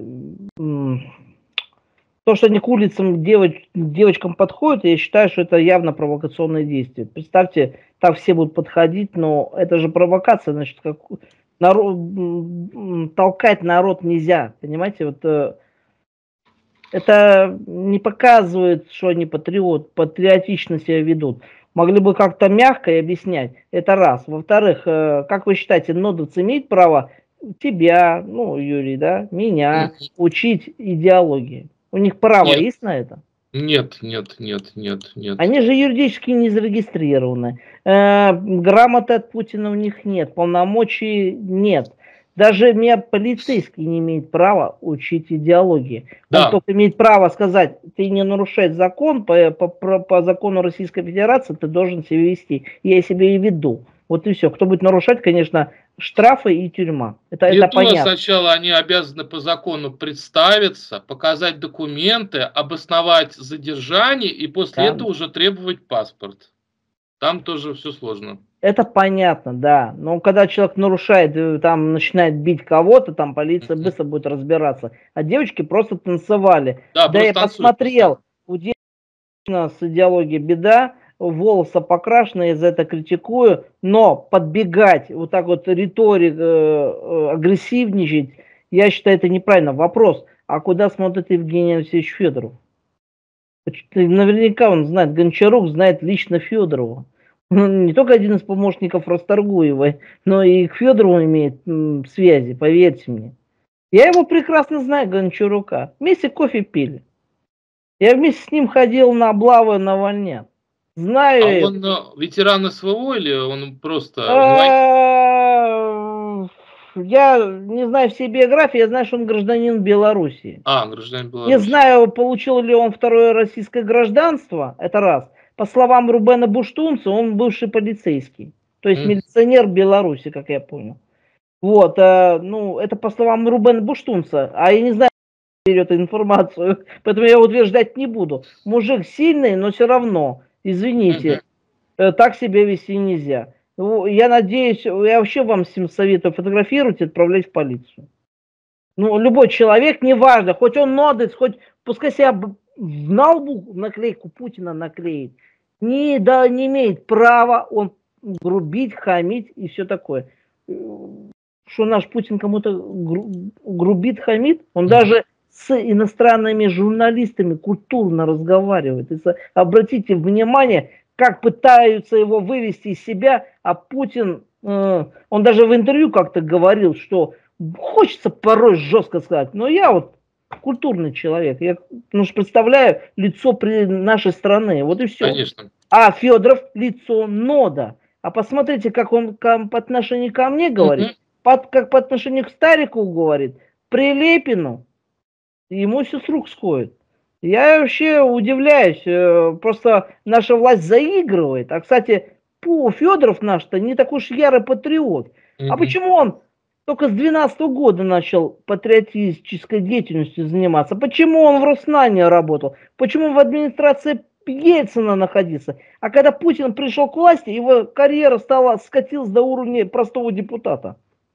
То, что они к улицам девочкам подходят, я считаю, что это явно провокационное действие. Представьте, так все будут подходить, но это же провокация, значит, как толкать народ нельзя, понимаете, вот это не показывает, что они патриотично себя ведут. Могли бы как-то мягко и объяснять, это раз. Во-вторых, как вы считаете, нодовцы имеют право тебя, ну, Юрий, да, меня Мгм. учить идеологии? У них право Нет. есть на это? Нет, нет, нет, нет, нет. Они же юридически не зарегистрированы. Грамоты от Путина у них нет, полномочий нет. Даже меня полицейский не имеет права учить идеологии. Он Да, только имеет право сказать, ты не нарушаешь закон, по закону Российской Федерации ты должен себя вести. Я себя и веду. Вот и все. Кто будет нарушать, конечно, штрафы и тюрьма. не Это то понятно. сначала они обязаны по закону представиться, показать документы, обосновать задержание и после Да. этого уже требовать паспорт. Там тоже все сложно. Это понятно, да. Но когда человек нарушает, там начинает бить кого-то, там полиция Мгм. быстро будет разбираться. А девочки просто танцевали. Да, Да, я просто танцуют постоянно. посмотрел, у девочки с идеологией беда, волосы покрашены, я за это критикую, но подбегать, вот так вот агрессивничать, я считаю, это неправильно. Вопрос, а куда смотрит Евгений Алексеевич Федоров? Наверняка он знает, Гончарук знает лично Федорова. Он не только один из помощников Расторгуевой, но и к Федорову имеет связи, поверьте мне. Я его прекрасно знаю, Гончарука. Вместе кофе пили. Я вместе с ним ходил на облавы на Навальня. А Знаю. он ветеран СВО или он просто онлайн? Я не знаю всей биографии, я знаю, что он гражданин Белоруссии. Гражданин Не Беларуси. знаю, получил ли он второе российское гражданство, это раз. По словам Рубена Буштунца, он бывший полицейский. То есть Мгм. милиционер Беларуси, как я понял. Вот, ну, это по словам Рубена Буштунца. А я не знаю, берет информацию, поэтому я утверждать не буду. Мужик сильный, но все равно. Извините, так себя вести нельзя. Ну, я надеюсь, я вообще вам всем советую фотографировать и отправлять в полицию. Ну, любой человек, неважно, хоть он нодец, хоть пускай себя на лбу наклейку Путина наклеит. Не имеет права он грубить, хамить и все такое. Что наш Путин кому-то грубит, хамит, он даже с иностранными журналистами культурно разговаривает. Обратите внимание, как пытаются его вывести из себя, а Путин, он даже в интервью как-то говорил, что хочется порой жестко сказать, но я вот культурный человек, я представляю лицо нашей страны, вот и все. Конечно. А Федоров лицо нода. А посмотрите, как он по отношению ко мне говорит, как по отношению к Старику говорит, Прилепину, ему все с рук сходит. Я вообще удивляюсь, просто наша власть заигрывает. А, кстати, Федоров наш-то не такой уж ярый патриот. А почему он только с 2012 года начал патриотической деятельностью заниматься? Почему он в Роснане работал? Почему в администрации Ельцина находился? А когда Путин пришел к власти, его карьера скатилась до уровня простого депутата.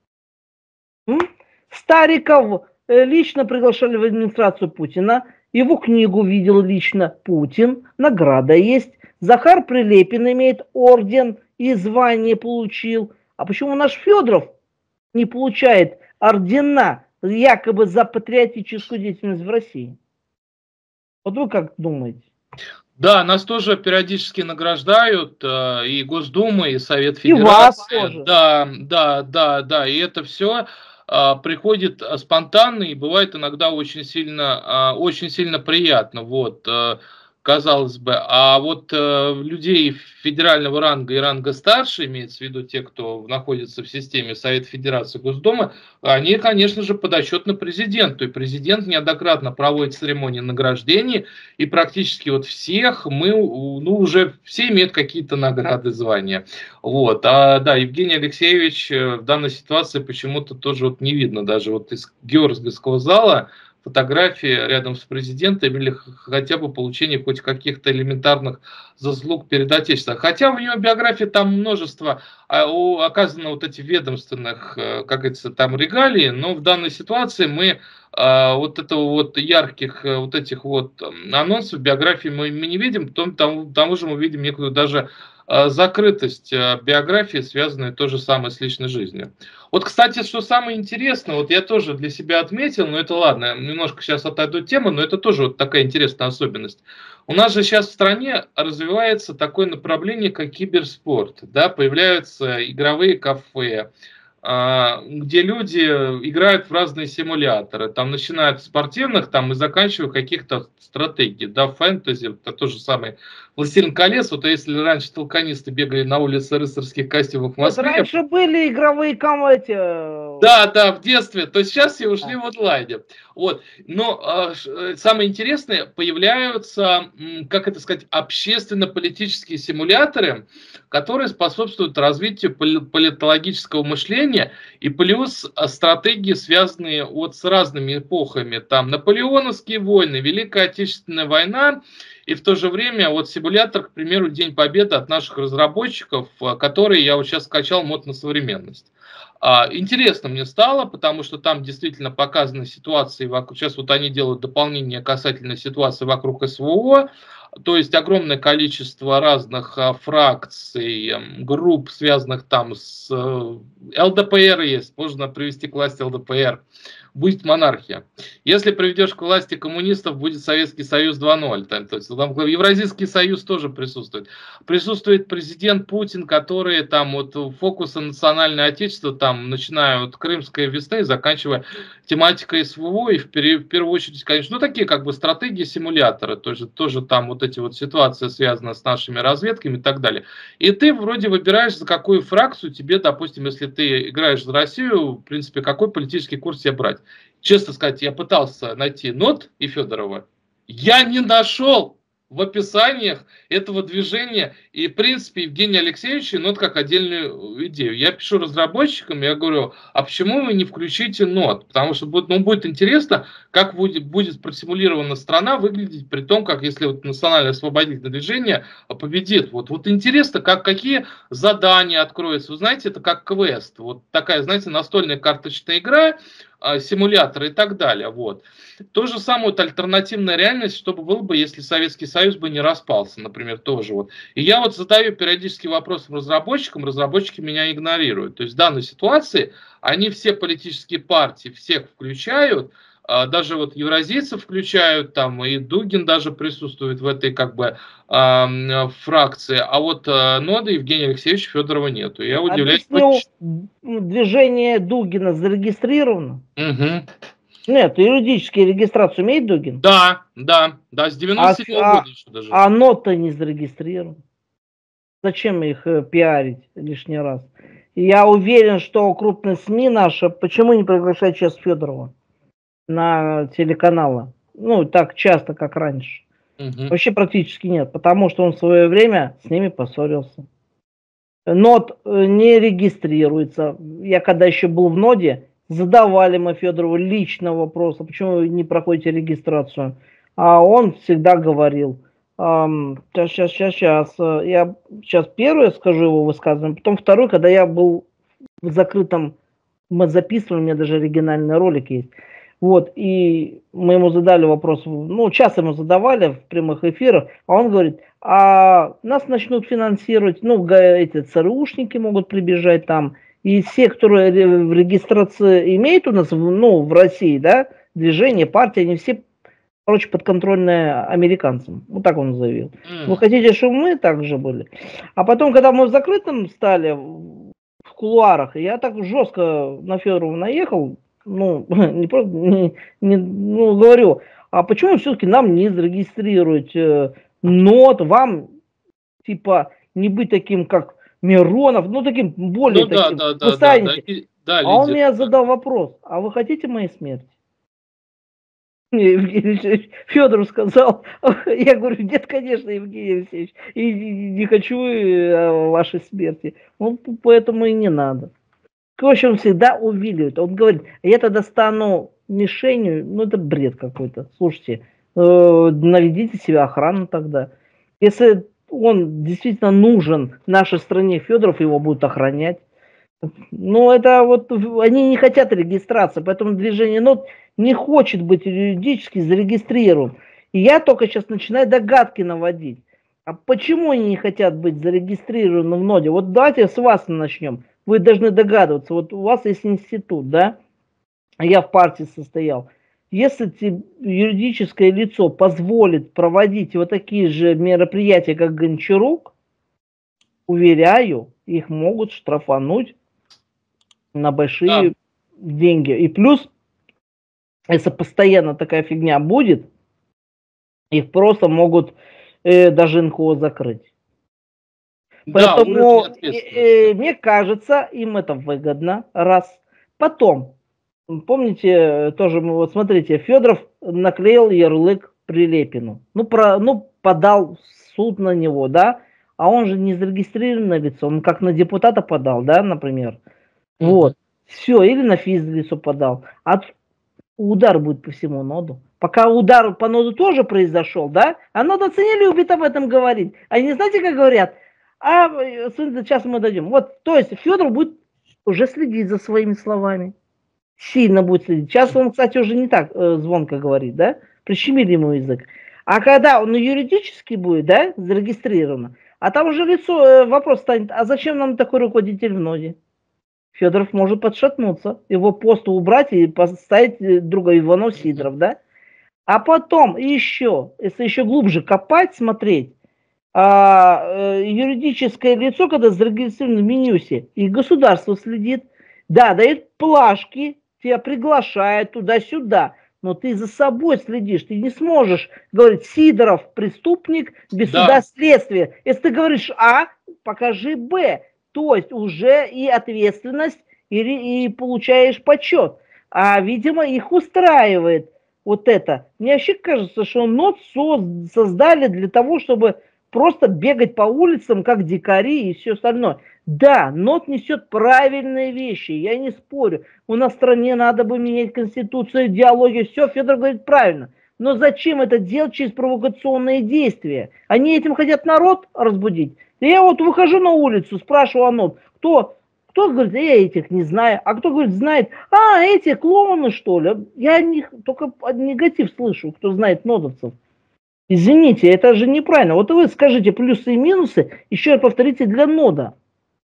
Стариков лично приглашали в администрацию Путина. Его книгу видел лично Путин. Награда есть. Захар Прилепин имеет орден и звание получил. А почему наш Федоров не получает ордена якобы за патриотическую деятельность в России? Вот вы как думаете? Да, нас тоже периодически награждают, и Госдума, и Совет Федерации. И вас тоже. Да, и это все приходит спонтанно и бывает иногда очень сильно приятно, вот, казалось бы. А вот людей федерального ранга и ранга старше, имеется в виду те, кто находится в системе Совета Федерации Госдумы, они, конечно же, подотчетны президенту, и президент неоднократно проводит церемонии награждений, и практически вот всех уже все имеют какие-то награды, звания. Вот. Да, Евгений Алексеевич в данной ситуации почему-то тоже вот не видно, даже вот из Георгиевского зала фотографии рядом с президентом или хотя бы получение хоть каких-то элементарных заслуг перед Отечеством. Хотя в его биографии там множество оказано вот этих ведомственных, как говорится, там регалий, но в данной ситуации мы вот этого вот ярких вот этих вот анонсов биографии мы не видим, тому же мы видим некую даже закрытость биографии, связанной то же самое с личной жизнью. Вот, кстати, что самое интересное, вот я тоже для себя отметил, но это ладно, немножко сейчас отойду от темы, но это тоже вот такая интересная особенность. У нас же сейчас в стране развивается такое направление, как киберспорт, да, появляются игровые кафе, где люди играют в разные симуляторы, там начиная от спортивных, там и заканчивая каких-то стратегий, да, фэнтези, это то же самое. «Властелин колец», вот если раньше толканисты бегали на улице рыцарских костюмах в Москве. Вот раньше были игровые комнаты. Да, в детстве, то сейчас все ушли в онлайне. Вот. Но самое интересное, появляются, как это сказать, общественно-политические симуляторы, которые способствуют развитию политологического мышления и плюс стратегии, связанные вот с разными эпохами. Там наполеоновские войны, Великая Отечественная война, и в то же время вот симулятор, к примеру, День Победы от наших разработчиков, который я вот сейчас скачал мод на современность. Интересно мне стало, потому что там действительно показаны ситуации вокруг. Сейчас вот они делают дополнение касательно ситуации вокруг СВО. То есть огромное количество разных фракций, групп, связанных там с ЛДПР есть. Можно привести к власти ЛДПР. Будет монархия. Если приведешь к власти коммунистов, будет Советский Союз 2.0. То есть там Евразийский Союз тоже присутствует. Присутствует президент Путин, который там вот фокусы национальное отечество, там начиная от Крымской весны, заканчивая тематикой СВО и в первую очередь, конечно, такие как бы стратегии симуляторы, тоже там вот эти вот ситуации связаны с нашими разведками и так далее. И ты вроде выбираешь, за какую фракцию тебе, допустим, если ты играешь за Россию, в принципе, какой политический курс тебе брать. Честно сказать, я пытался найти НОТ и Федорова. Я не нашел. в описаниях этого движения. И, в принципе, Евгений Алексеевич, нот как отдельную идею. Я пишу разработчикам, я говорю, а почему вы не включите нот? Потому что будет интересно, как будет просимулирована страна выглядеть при том, как если вот национальное освободительное движение победит. Вот интересно, какие задания откроются. Вы знаете, это как квест. Вот такая, знаете, настольная карточная игра, симулятор и так далее. Вот. То же самое, вот альтернативная реальность, чтобы было бы, если Советский Союз бы не распался, например, тоже. Вот. И я вот задаю периодически вопросы разработчикам, разработчики меня игнорируют. То есть в данной ситуации они все политические партии, всех включают, даже вот евразийцев включают, там и Дугин даже присутствует в этой как бы фракции, а вот нода Евгения Алексеевича Федорова нету. Я удивляюсь. Объясню, движение Дугина зарегистрировано? Угу. Нет, юридически регистрацию имеет Дугин? Да, с 97-го года еще даже. А нота не зарегистрирован. Зачем их пиарить лишний раз? Я уверен, что крупные СМИ наши, почему не приглашают сейчас Федорова на телеканалы? Ну, так часто, как раньше. Вообще практически нет, потому что он в свое время с ними поссорился. Нот не регистрируется. Я когда еще был в ноде, задавали мы Федорову лично вопрос, почему вы не проходите регистрацию. А он всегда говорил, сейчас, я сейчас первое скажу его высказывание, потом второе, когда я был в закрытом, мы записывали, у меня даже оригинальный ролик есть. Вот, и мы ему задали вопрос, ну, часто ему задавали в прямых эфирах, а он говорит, а нас начнут финансировать, ну, эти ЦРУшники могут прибежать там, и все, кто в регистрации имеет у нас, ну, в России, да, движение, партия, они все, короче, подконтрольные американцам. Вот так он заявил. Вы хотите, чтобы мы так же были? А потом, когда мы в закрытом стали, в кулуарах, я так жестко на Федорова наехал, ну, не просто, ну, говорю, а почему все-таки нам не зарегистрировать нот, вам, типа, не быть таким, как Миронов, ну, таким более таким, вы станете. А он меня задал вопрос, а вы хотите моей смерти? Евгений Федоров сказал, я говорю, нет, конечно, Евгений Алексеевич, и не хочу вашей смерти, ну, поэтому и не надо. В общем, всегда увиливает. Он говорит, я тогда стану мишенью, ну это бред какой-то. Слушайте, наведите себе охрану тогда. Если он действительно нужен нашей стране, Федоров его будет охранять. Ну это вот, они не хотят регистрации, поэтому движение нот не хочет быть юридически зарегистрирован. И я только сейчас начинаю догадки наводить. А почему они не хотят быть зарегистрированы в ноде? Вот давайте с вас начнем. Вы должны догадываться, вот у вас есть институт, да, я в партии состоял. Если юридическое лицо позволит проводить вот такие же мероприятия, как Гончарук, уверяю, их могут штрафануть на большие деньги. И плюс, если постоянно такая фигня будет, их просто могут даже НКО закрыть. Поэтому, мне кажется, им это выгодно, раз. Потом, помните, тоже, вот смотрите, Федоров наклеил ярлык Прилепину. Ну, подал в суд на него, да, а он же не зарегистрированное лицо, он как на депутата подал, да, например. Вот, все, или на физлицо подал. А удар будет по всему ноду. Пока удар по ноду тоже произошел, да, а нода не любит об этом говорить. Они, знаете, как говорят? А сейчас мы дойдем. Вот, то есть Федор будет уже следить за своими словами. Сильно будет следить. Сейчас он, кстати, уже не так звонко говорит, да? Прищемили ему язык. А когда он юридически будет, да, зарегистрировано, а там уже лицо, вопрос станет, а зачем нам такой руководитель в ноде? Федоров может подшатнуться, его пост убрать и поставить друга Иванов Сидоров, да? А потом еще, если еще глубже копать, смотреть, юридическое лицо, когда зарегистрировано в Минюсе, и государство следит, да, дает плашки, тебя приглашает туда-сюда, но ты за собой следишь, ты не сможешь говорить, Сидоров преступник, без суда следствия. Если ты говоришь А, покажи Б, то есть уже и ответственность, и получаешь почет. А, видимо, их устраивает вот это. Мне вообще кажется, что нод создали для того, чтобы просто бегать по улицам, как дикари и все остальное. Да, нод несет правильные вещи, я не спорю. У нас в стране надо бы менять конституцию, идеологию, все, Федор говорит правильно. Но зачем это делать через провокационные действия? Они этим хотят народ разбудить. Я вот выхожу на улицу, спрашиваю нод, кто говорит, я этих не знаю, а кто говорит, знает, эти клоуны, что ли? Я только негатив слышу, кто знает нодовцев. Извините, это же неправильно. Вот вы скажите плюсы и минусы, еще раз повторите для нода.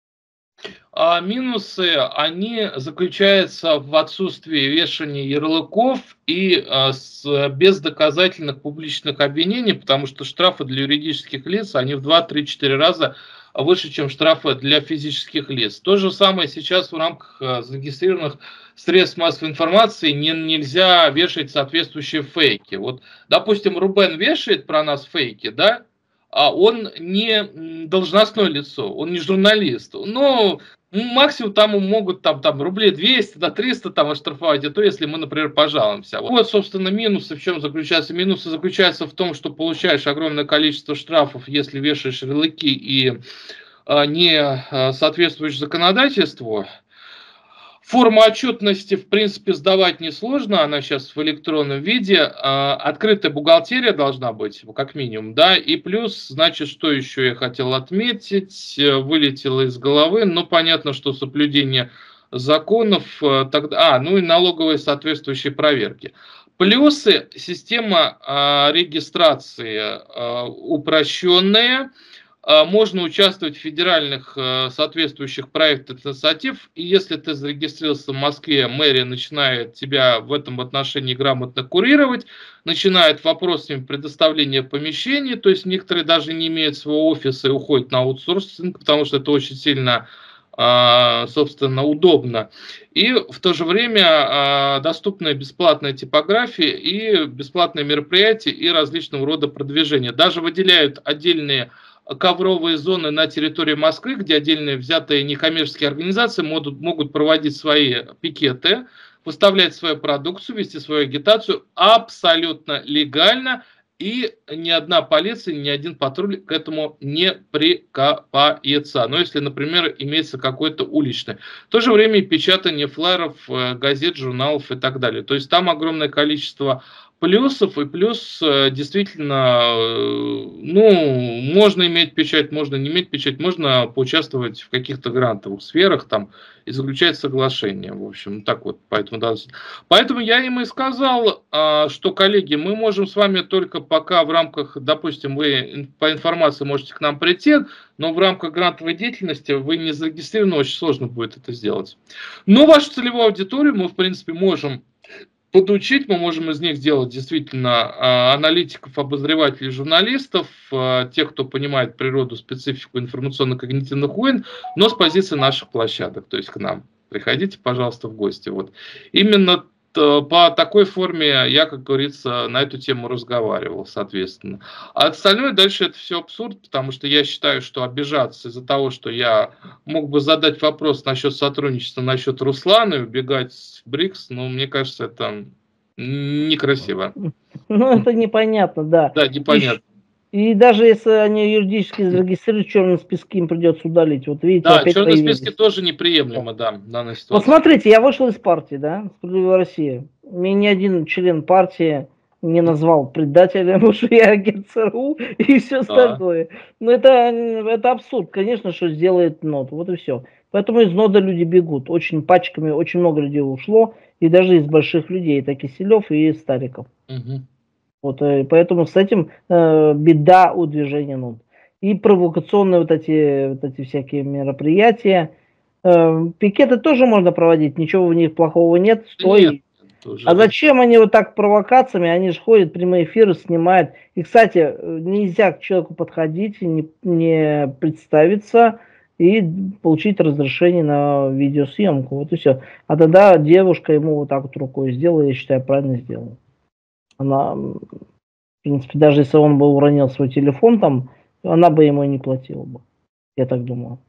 А минусы, они заключаются в отсутствии вешания ярлыков и без доказательных публичных обвинений, потому что штрафы для юридических лиц, они в 2-3-4 раза выше, чем штрафы для физических лиц. То же самое сейчас в рамках зарегистрированных средств массовой информации нельзя вешать соответствующие фейки. Вот, допустим, Рубен вешает про нас фейки, да, а он не должностное лицо, он не журналист. Но максимум там могут там рублей 200 до 300 там оштрафовать, и то, если мы, например, пожалуемся. Вот, собственно, минусы в чем заключаются? Минусы заключаются в том, что получаешь огромное количество штрафов, если вешаешь ярлыки и не соответствуешь законодательству. Форму отчетности, в принципе, сдавать несложно, она сейчас в электронном виде. Открытая бухгалтерия должна быть, как минимум, да, и плюс, значит, что еще я хотел отметить, вылетело из головы, но понятно, что соблюдение законов, тогда, ну и налоговые соответствующие проверки. Плюсы: система регистрации упрощенная. Можно участвовать в федеральных соответствующих проектах инициатив, и если ты зарегистрировался в Москве, мэрия начинает тебя в этом отношении грамотно курировать, начинает вопросами предоставления помещений, то есть некоторые даже не имеют своего офиса и уходят на аутсорсинг, потому что это очень сильно, собственно, удобно. И в то же время доступная бесплатная типография и бесплатные мероприятия и различного рода продвижения. Даже выделяют отдельные ковровые зоны на территории Москвы, где отдельные взятые некоммерческие организации могут проводить свои пикеты, выставлять свою продукцию, вести свою агитацию абсолютно легально, и ни одна полиция, ни один патруль к этому не прикопается. Но если, например, имеется какой-то уличный. В то же время и печатание флаеров, газет, журналов и так далее. То есть там огромное количество плюсов, и плюс действительно, ну, можно иметь печать, можно не иметь печать, можно поучаствовать в каких-то грантовых сферах там и заключать соглашение, в общем, так вот, поэтому я им и сказал, что, коллеги, мы можем с вами только пока в рамках, допустим, вы по информации можете к нам прийти, но в рамках грантовой деятельности вы не зарегистрированы, очень сложно будет это сделать. Но вашу целевую аудиторию мы, в принципе, можем подучить, мы можем из них сделать действительно аналитиков, обозревателей, журналистов, тех, кто понимает природу, специфику информационно-когнитивных войн, но с позиции наших площадок, то есть к нам. Приходите, пожалуйста, в гости. Вот. Именно по такой форме я, как говорится, на эту тему разговаривал, соответственно. А остальное дальше это все абсурд, потому что я считаю, что обижаться из-за того, что я мог бы задать вопрос насчет сотрудничества, насчет Руслана и убегать в БРИКС, но мне кажется, это некрасиво. Ну, это непонятно, да. Да, непонятно. И даже если они юридически зарегистрируют, черные списки им придется удалить. Вот видите, Да, опять черные появились. списки тоже неприемлемо, да, в данной Вот ситуации. смотрите, я вышел из партии, да, «Справедливая Россия». Меня ни один член партии не назвал предателем, потому что я агент ЦРУ и все Да. остальное. Но это абсурд, конечно, что сделает НОД. Вот и все. Поэтому из НОДа люди бегут. Очень пачками, очень много людей ушло. И даже из больших людей. Это Киселев и Стариков. Угу. Вот, поэтому с этим беда у движения НОД. И провокационные вот эти всякие мероприятия. Пикеты тоже можно проводить, ничего в них плохого нет. Стой. Нет, тоже А зачем они вот так провокациями? Они же ходят, прямые эфиры снимают. И, кстати, нельзя к человеку подходить, не представиться и получить разрешение на видеосъемку. Вот и все. А тогда девушка ему вот так вот рукой сделала, я считаю, правильно сделала. Она, в принципе, даже если он бы уронил свой телефон там, она бы ему и не платила бы. Я так думаю.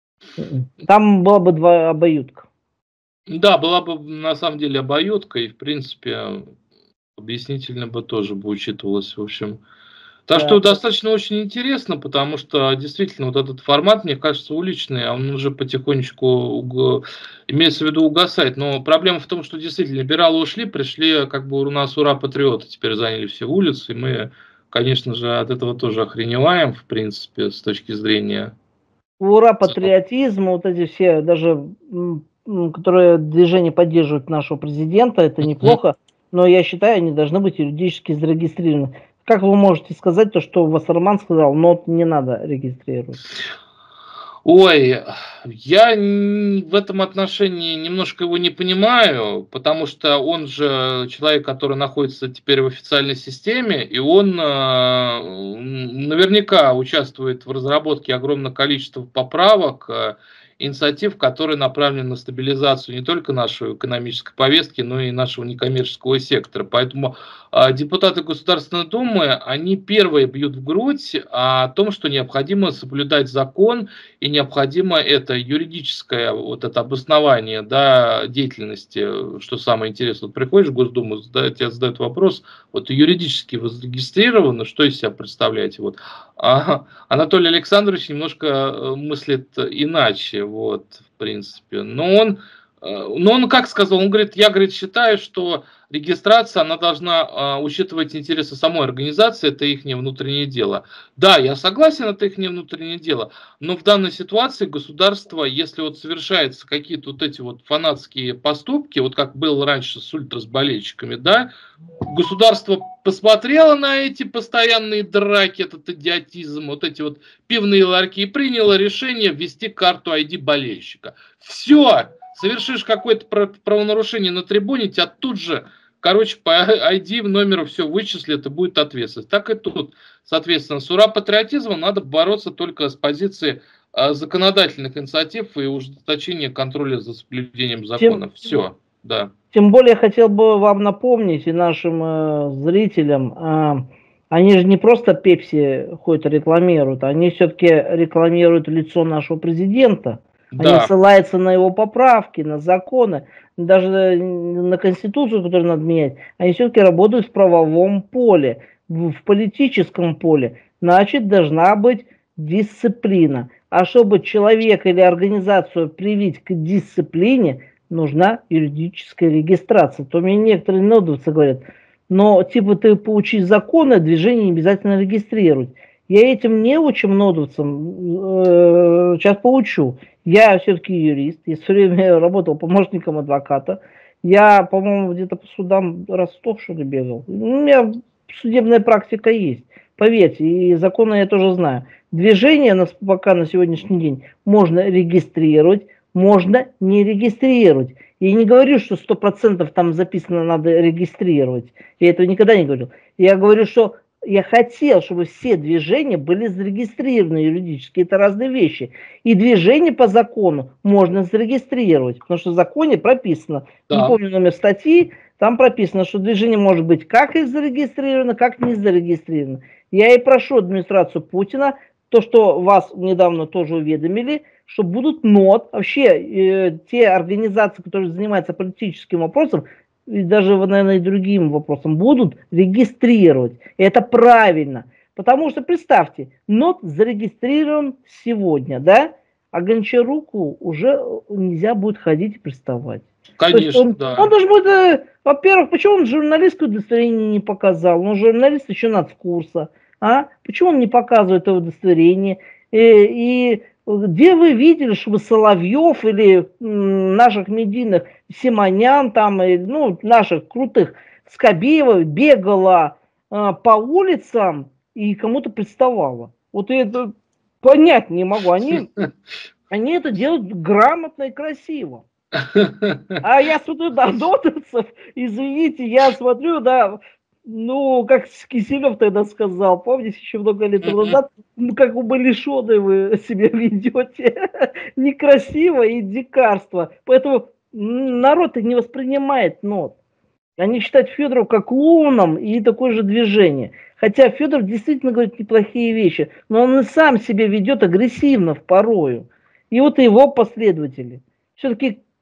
Там была бы обоюдка. Да, была бы на самом деле обоюдка, и в принципе Объяснительно бы тоже бы учитывалось, в общем. Так Да. что достаточно очень интересно, потому что действительно вот этот формат, мне кажется, уличный, он уже потихонечку имеется в виду угасает. Но проблема в том, что действительно либералы ушли, пришли как бы у нас ура-патриоты, теперь заняли все улицы, и мы, конечно же, от этого тоже охреневаем, в принципе, с точки зрения... Ура, патриотизм, вот эти все, даже которые движение поддерживают нашего президента, это Мгм. неплохо, но я считаю, они должны быть юридически зарегистрированы. Как вы можете сказать то, что Вассерман сказал, но не надо регистрировать? Ой, я в этом отношении немножко его не понимаю, потому что он же человек, который находится теперь в официальной системе, и он наверняка участвует в разработке огромного количества поправок, инициатив, которые направлены на стабилизацию не только нашей экономической повестки, но и нашего некоммерческого сектора. Поэтому депутаты Государственной Думы, они первые бьют в грудь о том, что необходимо соблюдать закон, и необходимо это юридическое вот это обоснование, да, деятельности, что самое интересное. Вот приходишь в Госдуму, тебе задают вопрос, вот юридически вы зарегистрированы, что из себя представляете? Вот. А Анатолий Александрович немножко мыслит иначе, вот, в принципе. Но он как сказал, он говорит, я, говорит, считаю, что регистрация, она должна учитывать интересы самой организации, это их внутреннее дело. Да, я согласен, это их внутреннее дело, но в данной ситуации государство, если вот совершаются какие-то вот эти вот фанатские поступки, вот как было раньше с ультрасболельщиками, да, государство посмотрело на эти постоянные драки, этот идиотизм, вот эти вот пивные ларьки и приняло решение ввести карту ID болельщика. Все, совершишь какое-то правонарушение на трибуне, тебя тут же, короче, по ID в номеру все вычислят и будет ответственность. Так и тут. Соответственно, с ура-патриотизмом надо бороться только с позиции законодательных инициатив и ужесточения контроля за соблюдением Тем, закона. Все, да. тем более хотел бы вам напомнить и нашим зрителям, они же не просто Пепси ходят рекламируют, они все-таки рекламируют лицо нашего президента. Они Да, ссылаются на его поправки, на законы, даже на Конституцию, которую надо менять. Они все-таки работают в правовом поле, в политическом поле. Значит, должна быть дисциплина. А чтобы человека или организацию привить к дисциплине, нужна юридическая регистрация. То мне некоторые нодовцы говорят, но типа ты поучись законы, движение не обязательно регистрировать. Я этим не учим нодовцам, сейчас поучу. Я все-таки юрист, я все время работал помощником адвоката. Я, по-моему, где-то по судам раз 100, что ли, бегал. У меня судебная практика есть. Поверьте, и законы я тоже знаю. Движение пока на сегодняшний день можно регистрировать, можно не регистрировать. Я не говорю, что 100% там записано надо регистрировать. Я этого никогда не говорил. Я говорю, что я хотел, чтобы все движения были зарегистрированы юридически. Это разные вещи. И движение по закону можно зарегистрировать, потому что в законе прописано, не да. помню номер статьи, там прописано, что движение может быть как и зарегистрировано, как не зарегистрировано. Я и прошу администрацию Путина, то, что вас недавно тоже уведомили, что будут НОТ, вообще те организации, которые занимаются политическим вопросом, и даже, наверное, и другим вопросом, будут регистрировать. И это правильно. Потому что, представьте, НОТ зарегистрирован сегодня, да, а Гончаруку уже нельзя будет ходить и приставать. То есть Конечно, да. он должен будет, во-первых, почему он журналистское удостоверение не показал? Он журналист еще нацкурса. А? Почему он не показывает это удостоверение? И где вы видели, чтобы Соловьев или наших медийных Симонян, там, ну, наших крутых Скобеева бегала по улицам и кому-то приставала? Вот я это понять не могу. Они это делают грамотно и красиво. А я смотрю, да, дотовцев, извините, я смотрю, да, ну, как Киселев тогда сказал, помните, еще много лет назад, как у Балишоны вы себя ведете, некрасиво и дикарство. Поэтому народ не воспринимает нот. Они считают Федорова как клоуном и такое же движение. Хотя Федоров действительно говорит неплохие вещи, но он и сам себя ведет агрессивно в порою. И вот его последователи. Все-таки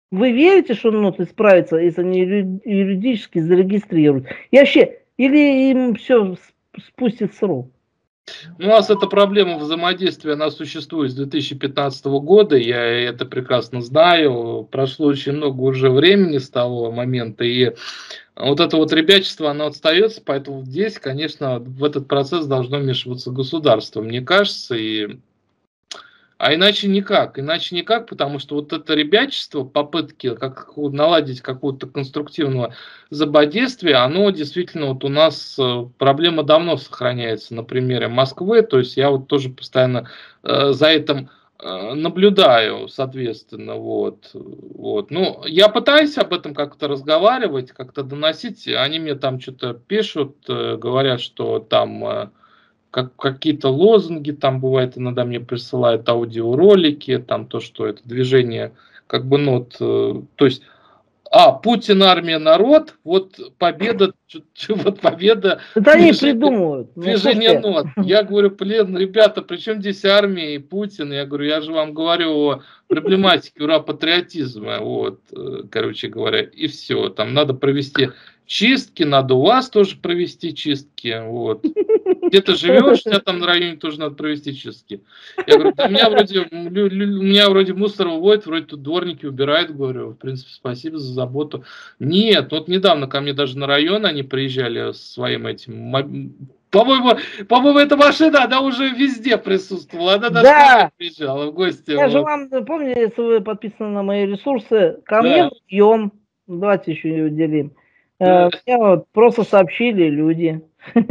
Вы верите, что НОТ исправится, если они юридически зарегистрируют? И вообще, или им все спустит срок? У нас эта проблема взаимодействия, она существует с 2015 года, я это прекрасно знаю. Прошло очень много уже времени с того момента, и вот это вот ребячество, оно остается, поэтому здесь, конечно, в этот процесс должно вмешиваться государство, мне кажется, а иначе никак, потому что вот это ребячество, попытки как наладить какого-то конструктивного взаимодействия, оно действительно вот у нас проблема давно сохраняется на примере Москвы, то есть я вот тоже постоянно за этим наблюдаю, соответственно, вот. Ну, я пытаюсь об этом как-то разговаривать, как-то доносить, они мне там что-то пишут, говорят, что там какие-то лозунги, там бывает иногда мне присылают аудиоролики, там то, что это движение, как бы, ну, вот, то есть, Путин, армия, народ, вот победа, вот победа Это они движения, придумывают. Ну, движение слушайте, НОТ. Я говорю, блин, ребята, при чем здесь армия и Путин? Я говорю, я же вам говорю о проблематике ура-патриотизма, вот, короче говоря, и все. Там надо провести чистки, надо у вас тоже провести чистки, вот. Где ты живешь, у тебя там на районе тоже надо провести чистки. Я говорю, да у меня вроде мусор выводит, вроде тут дворники убирают, говорю, в принципе, спасибо за заботу. Нет, вот недавно ко мне даже на район они приезжали с своим этим, по-моему, эта машина, она уже везде присутствовала, она даже ко мне да, приезжала в гости. я же Вот. вам помню, если вы подписаны на мои ресурсы, ко мне Да, в район, давайте еще и уделим, да. мне вот просто сообщили люди,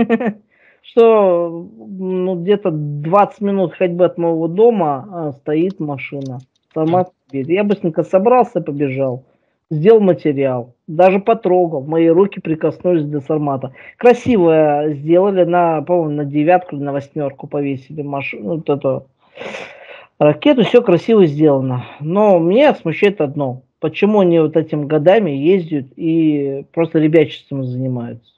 что ну, где-то 20 минут ходьбы от моего дома стоит машина. Формат Мобиль. Я быстренько собрался, побежал. Сделал материал. Даже потрогал. Мои руки прикоснулись до формата. Красиво сделали. По-моему, на 9, на 8 повесили машину. Вот эту ракету. Все красиво сделано. Но меня смущает одно. Почему они вот этим годами ездят и просто ребячеством занимаются?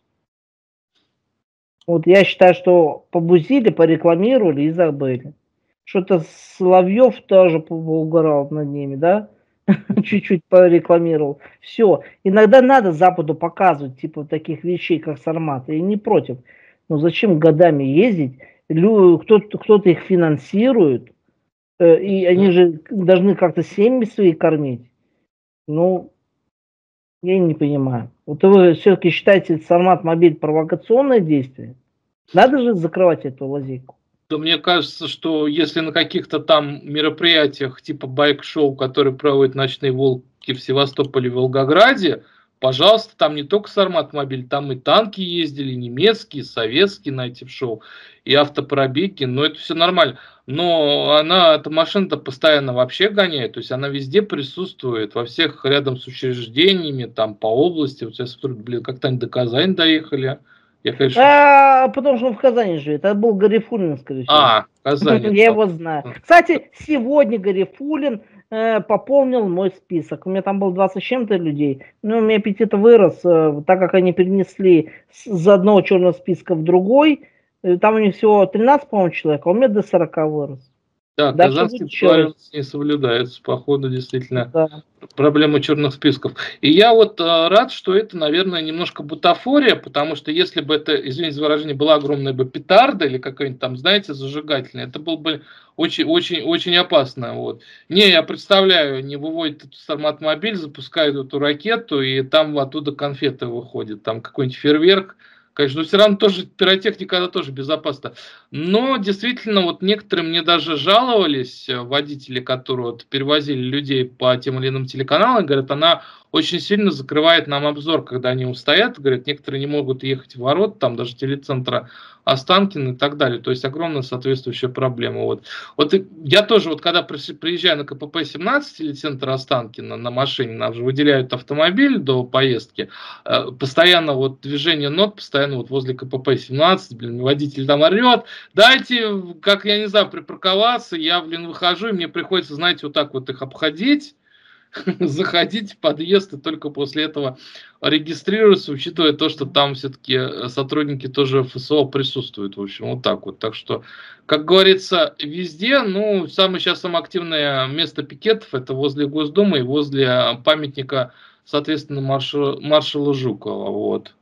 Вот я считаю, что побузили, порекламировали и забыли. Что-то Соловьев тоже поугарал над ними, да? Чуть-чуть порекламировал. Все. Иногда надо Западу показывать, типа, таких вещей, как Сармат. Я не против. Но зачем годами ездить? Кто-то их финансирует, и они же должны как-то семьи свои кормить. Ну, я не понимаю. Вот вы все-таки считаете Сармат Мобиль провокационное действие? Надо же закрывать эту лазейку. Да мне кажется, что если на каких-то там мероприятиях типа байк-шоу, которые проводят «Ночные волки» в Севастополе и Волгограде, пожалуйста, там не только Сармат-мобиль, там и танки ездили, немецкие, советские на эти шоу, и автопробеги, но это все нормально. Но эта машина-то постоянно вообще гоняет, то есть она везде присутствует, во всех рядом с учреждениями, там по области. Вот сейчас, блин, как-то они до Казани доехали. Я, конечно, Потому что он в Казани живет. Это был Гарифуллин, скорее всего. в Казани. Я его знаю. Кстати, сегодня Гарифуллин пополнил мой список. У меня там было 20 с чем-то людей. Но у меня аппетит вырос, так как они перенесли с одного черного списка в другой. Там у них всего 13, по-моему, человек, а у меня до 40 вырос. Да, Дальше казанские будет еще раз. договоренности не соблюдаются, походу, действительно, Да. проблема черных списков. И я вот рад, что это, наверное, немножко бутафория, потому что если бы это, извините за выражение, была огромная бы петарда или какая-нибудь там, знаете, зажигательная, это было бы очень, очень, очень опасно. Вот. Не, я представляю, они выводят эту Сармат-мобиль, запускают эту ракету, и там оттуда конфеты выходят, там какой-нибудь фейерверк. Конечно, но все равно тоже пиротехника, она тоже безопасна. Но действительно, вот некоторые мне даже жаловались, водители, которые вот перевозили людей по тем или иным телеканалам, говорят, она очень сильно закрывает нам обзор, когда они устоят, говорят, некоторые не могут ехать в ворот, там даже телецентра Останкино и так далее. То есть огромная соответствующая проблема. Вот я тоже, вот когда приезжаю на КПП-17 или центр Останкино на машине, нам же выделяют автомобиль до поездки, постоянно вот движение нот, постоянно вот возле КПП-17, блин, водитель там орет, дайте, как я не знаю, припарковаться, я, блин, выхожу, и мне приходится, знаете, вот так вот их обходить, заходить в подъезд и только после этого регистрироваться, учитывая то, что там все-таки сотрудники тоже ФСО присутствуют. В общем, вот так вот. Так что, как говорится, везде, ну, самое активное место пикетов это возле Госдумы и возле памятника, соответственно, маршала Жукова. Вот.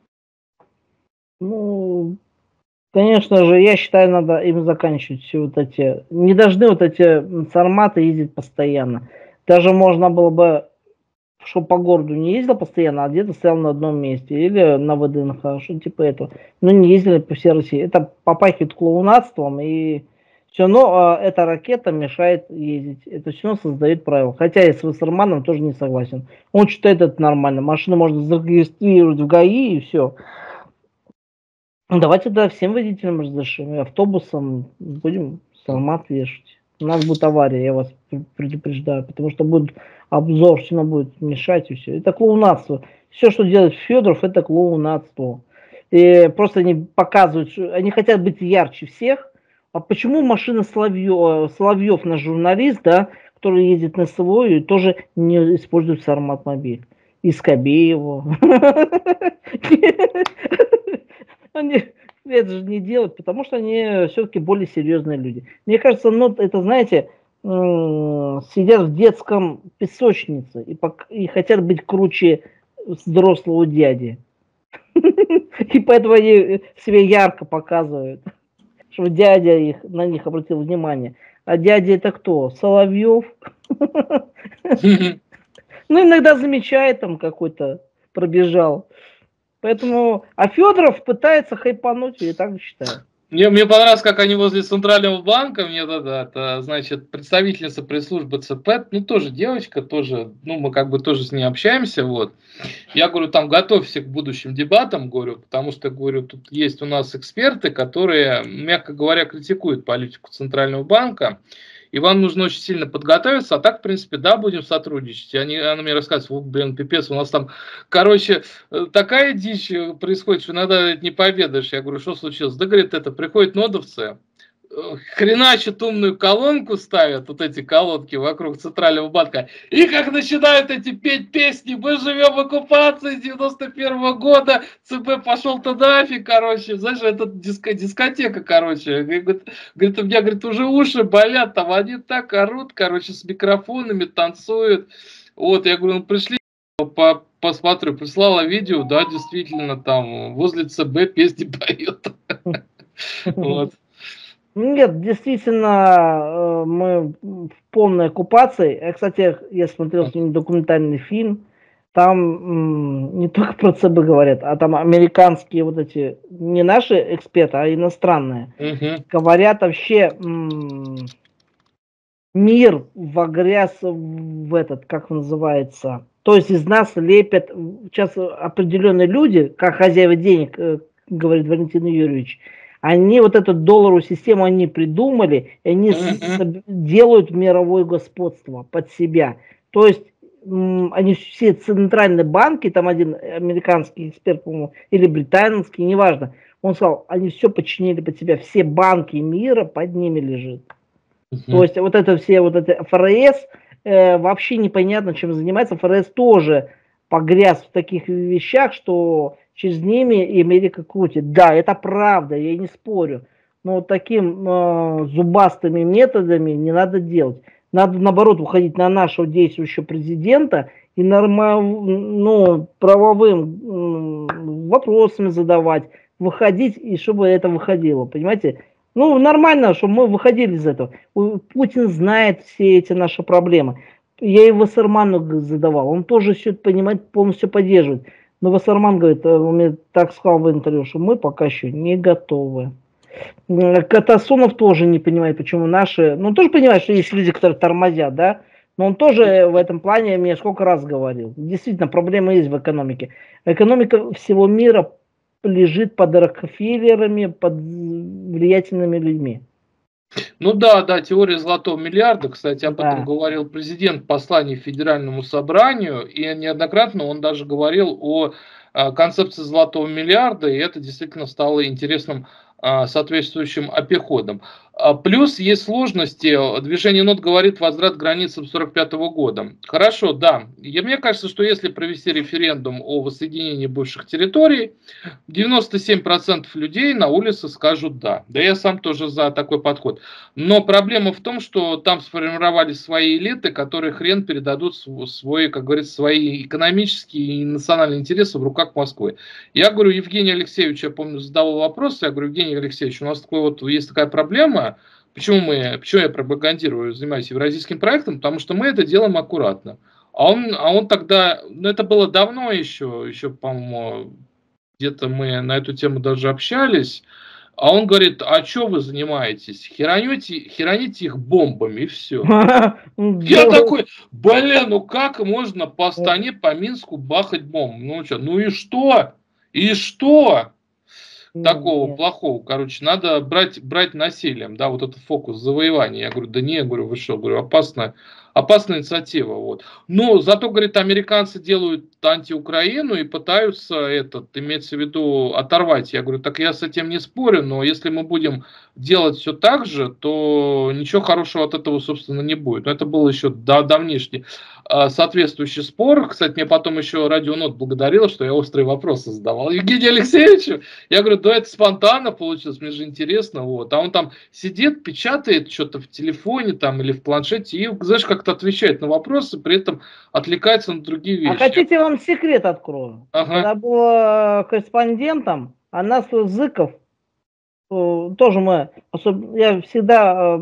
Ну, конечно же, я считаю, надо им заканчивать все вот эти. Не должны вот эти сарматы ездить постоянно. Даже можно было бы, чтобы по городу не ездил постоянно, а где-то стоял на одном месте. Или на ВДНХ, что типа этого. Но не ездили по всей России. Это попахивает клоунадством, и все равно эта ракета мешает ездить. Это все равно создает правила. Хотя я с Вассерманом тоже не согласен. Он считает это нормально. Машину можно зарегистрировать в ГАИ и все. Давайте, да, всем водителям разрешим, и автобусам будем формат вешать. У нас будет авария, я вас предупреждаю, потому что будет обзор, все равно будет мешать и все. Это клоунадство. Все, что делает Федоров, это клоунадство. И просто они показывают, что они хотят быть ярче всех. А почему машина Соловьев, наш журналист, да, который ездит на СВО, и тоже не использует Сармат-мобиль? И Скобеева. Они это же не делают, потому что они все-таки более серьезные люди. Мне кажется, ну, это, знаете, сидят в детском песочнице и хотят быть круче взрослого дяди. И поэтому они себя ярко показывают, чтобы дядя на них обратил внимание. А дядя это кто? Соловьев? Ну, иногда замечает там какой-то пробежал. Поэтому, а Федоров пытается хайпануть, я так считаю. Мне понравилось, как они возле Центрального банка, мне это, значит, представительница пресс-службы ЦП, ну, тоже девочка, тоже, ну, мы как бы тоже с ней общаемся, вот. Я говорю, там готовься к будущим дебатам, говорю, потому что, говорю, тут есть у нас эксперты, которые, мягко говоря, критикуют политику Центрального банка, и вам нужно очень сильно подготовиться, а так, в принципе, да, будем сотрудничать. И она мне рассказывает, вот, блин, пипец, у нас там, короче, такая дичь происходит, что иногда не поведаешь. Я говорю, что случилось? Да, говорит, это, приходят нодовцы, хреначат умную колонку ставят, вот эти колонки вокруг Центрального банка, и как начинают эти петь песни, мы живем в оккупации 91-го года, ЦБ пошел-то нафиг, короче, знаешь, это дискотека, короче, говорит, у меня, говорит, уже уши болят, там они так орут, короче, с микрофонами танцуют, вот, я говорю, ну пришли, посмотрю, прислала видео, да, действительно, там, возле ЦБ песни поет, вот. Нет, действительно, мы в полной оккупации. Кстати, я смотрел сегодня документальный фильм. Там не только про ЦБ говорят, а там американские вот эти, не наши эксперты, а иностранные, говорят вообще, мир вогряз в этот, как он называется. То есть из нас лепят сейчас определенные люди, как хозяева денег, говорит Валентин Юрьевич, они вот эту долларовую систему они придумали, и они делают мировое господство под себя. То есть они все центральные банки, там один американский эксперт, по-моему, или британский, неважно, он сказал, они все подчинили под себя, все банки мира под ними лежит. То есть вот это все, вот это ФРС, вообще непонятно, чем занимается. ФРС тоже погряз в таких вещах, что через ними и Америка крутит. Да, это правда, я не спорю. Но вот таким зубастыми методами не надо делать. Надо, наоборот, уходить на нашего действующего президента и правовым вопросами задавать, выходить, и чтобы это выходило, понимаете? Ну, нормально, чтобы мы выходили из этого. Путин знает все эти наши проблемы. Я и Вассерману задавал, он тоже все это понимает, полностью поддерживает. Но Вассерман говорит, он мне так сказал в интервью, что мы пока еще не готовы. Катасонов тоже не понимает, почему наши... Ну, он тоже понимает, что есть люди, которые тормозят, да? Но он тоже в этом плане мне сколько раз говорил. Действительно, проблемы есть в экономике. Экономика всего мира лежит под Рокфеллерами, под влиятельными людьми. Ну да, теория золотого миллиарда, кстати, об этом говорил президент в послании Федеральному собранию, и неоднократно он даже говорил о концепции золотого миллиарда, и это действительно стало интересным соответствующим обиходом. Плюс есть сложности. Движение НОТ говорит возврат к границам 1945 года. Хорошо, да. И мне кажется, что если провести референдум о воссоединении бывших территорий, 97% людей на улице скажут «да». Да я сам тоже за такой подход. Но проблема в том, что там сформировались свои элиты, которые хрен передадут свой, как говорится, свои экономические и национальные интересы в руках Москвы. Я говорю, Евгений Алексеевич, я помню, задавал вопрос, я говорю, Евгений Алексеевич, у нас такой вот есть такая проблема. Почему я пропагандирую, занимаюсь евразийским проектом? Потому что мы это делаем аккуратно. А он тогда, ну это было давно еще, по-моему, где-то мы на эту тему даже общались. А он говорит, а что вы занимаетесь? Хероните их бомбами и все. Я такой, блин, ну как можно по Астане, по Минску бахать бомбу? Ну что, ну и что? И что? Такого плохого, короче, надо брать насилием, да, вот этот фокус завоевания. Я говорю, да не, я говорю, вы что, говорю, опасная инициатива, вот. Но зато, говорит, американцы делают анти-Украину и пытаются имеется в виду, оторвать. Я говорю, так я с этим не спорю, но если мы будем делать все так же, то ничего хорошего от этого, собственно, не будет. Но это был еще давнишний соответствующий спор. Кстати, мне потом еще Радио НОТ благодарило, что я острые вопросы задавал Евгению Алексеевичу. Я говорю, да это спонтанно получилось, мне же интересно. Вот. А он там сидит, печатает что-то в телефоне там, или в планшете и, знаешь, как-то отвечает на вопросы, при этом отвлекается на другие вещи. А хотите, вам секрет открою? Ага. Когда был корреспондентом, а нас Зыков, тоже мы, я всегда,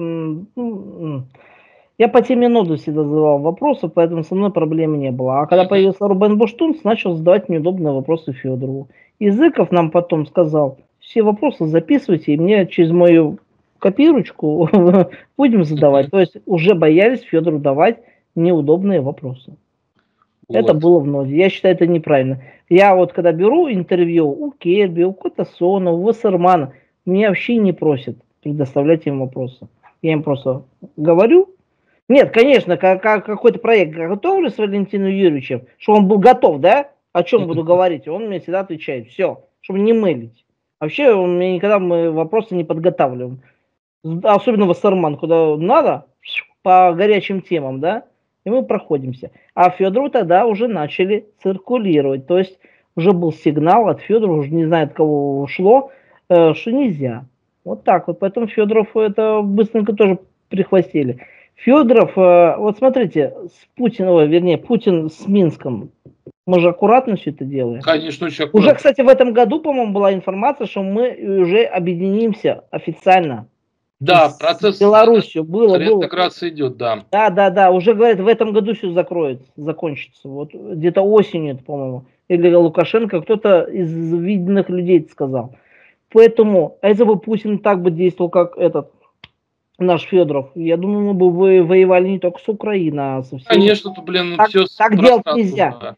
я по теме ноды всегда задавал вопросы, поэтому со мной проблем не было. А когда появился Рубен Буштунц, начал задавать неудобные вопросы Федорову. И Зыков нам потом сказал, все вопросы записывайте, и мне через мою копирочку будем задавать. То есть уже боялись Федору давать неудобные вопросы. Вот. Это было в ноде. Я считаю, это неправильно. Я вот когда беру интервью у Керби, у Котасона, у Вассермана, меня вообще не просят предоставлять им вопросы. Я им просто говорю. Нет, конечно, какой-то проект готовлю с Валентином Юрьевичем, что он был готов, да? О чем буду говорить? Он мне всегда отвечает. Все, чтобы не мылить. Вообще, он мне никогда вопросы не подготавливаем. Особенно Вассерман, куда надо, по горячим темам, да? И мы проходимся. А Федору тогда уже начали циркулировать. То есть уже был сигнал от Федора, уже не знаю, от кого ушло, что нельзя. Вот так вот. Поэтому Федоров это быстренько тоже прихватили. Федоров, вот смотрите, с Путиным, вернее, Путин с Минском. Мы же аккуратно все это делаем. Конечно, очень аккуратно. Уже, кстати, в этом году, по-моему, была информация, что мы уже объединимся официально. Да, процесс Белоруссию было. Реинтеграция идет, да. Да. Уже говорят, в этом году все закончится. Вот где-то осенью, по-моему. Или Лукашенко, кто-то из видных людей это сказал. Поэтому, если бы Путин так бы действовал, как этот наш Федоров, я думаю, мы бы воевали не только с Украиной, а со всеми. Конечно, блин, все так делать нельзя. Да.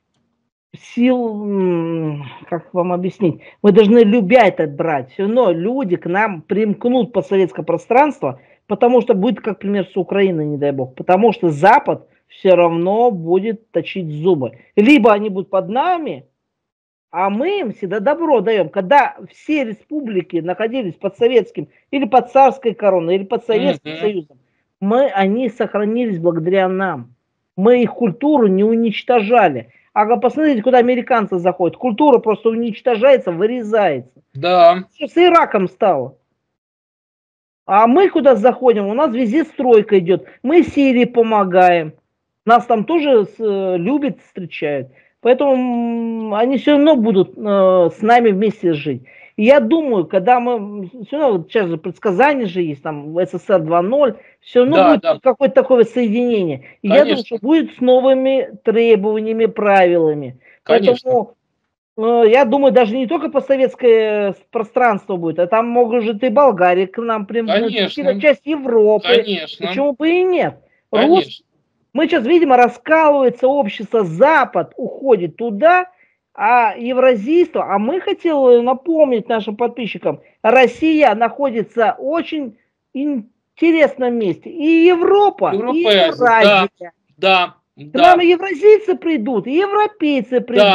Сил, как вам объяснить, мы должны любя это брать. Все равно люди к нам примкнут по советское пространство, потому что будет, как пример, с Украиной, не дай бог. Потому что Запад все равно будет точить зубы. Либо они будут под нами, а мы им всегда добро даем. Когда все республики находились под советским, или под царской короной, или под Советским Союзом, они сохранились благодаря нам. Мы их культуру не уничтожали. А посмотрите, куда американцы заходят. Культура просто уничтожается, вырезается. Да. Что с Ираком стало? А мы куда заходим? У нас везде стройка идет. Мы Сирии помогаем. Нас там тоже любят, встречают. Поэтому они все равно будут с нами вместе жить. И я думаю, когда мы... Все равно, вот сейчас же предсказания же есть, там в СССР 2.0, все равно будет какое-то такое соединение. И я думаю, что будет с новыми требованиями, правилами. Конечно. Поэтому я думаю, даже не только постсоветское пространство будет, а там может и Болгария к нам примкнуть, часть Европы. Конечно. Почему бы и нет? Конечно. Мы сейчас, видимо, раскалывается общество, Запад уходит туда, а евразийство, а мы хотели напомнить нашим подписчикам, Россия находится в очень интересном месте. И Европа и Евразия. Да. К нам и евразийцы придут, и европейцы придут.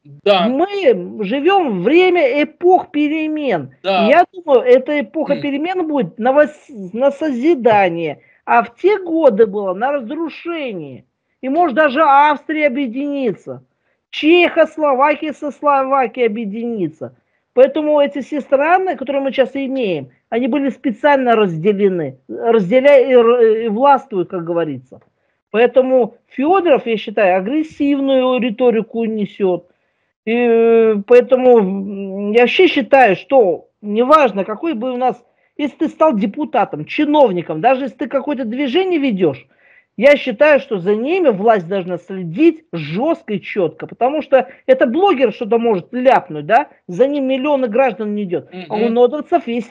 Да, Мы живем в время эпох перемен. И да. я думаю, эта эпоха перемен будет на созидание, а в те годы было на разрушение. И может даже Австрия объединиться, Чехословакия со Словакией объединиться. Поэтому эти все страны, которые мы сейчас имеем, они были специально разделены, разделяя и властвуют, как говорится. Поэтому Федоров, я считаю, агрессивную риторику несет. И поэтому я вообще считаю, что неважно, какой бы у нас, если ты стал депутатом, чиновником, даже если ты какое-то движение ведешь, я считаю, что за ними власть должна следить жестко и четко, потому что это блогер что-то может ляпнуть, да, за ним миллионы граждан не идет. А у нодовцев есть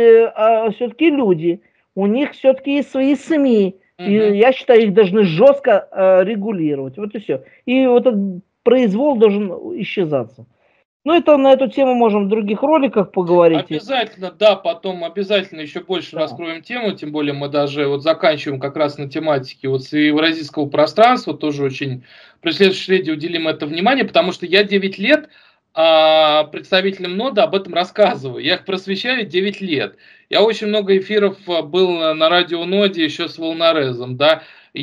все-таки люди, у них все-таки есть свои СМИ, и я считаю, их должны жестко регулировать. Вот и все. И вот этот произвол должен исчезаться. Ну, это на эту тему можем в других роликах поговорить. Обязательно, да, потом обязательно еще больше раскроем тему, тем более мы даже вот заканчиваем как раз на тематике вот евразийского пространства, тоже очень при следующей среде уделим это внимание, потому что я 9 лет представителям нода об этом рассказываю, я их просвещаю 9 лет. Я очень много эфиров был на радио Ноде еще с Волнорезом, да,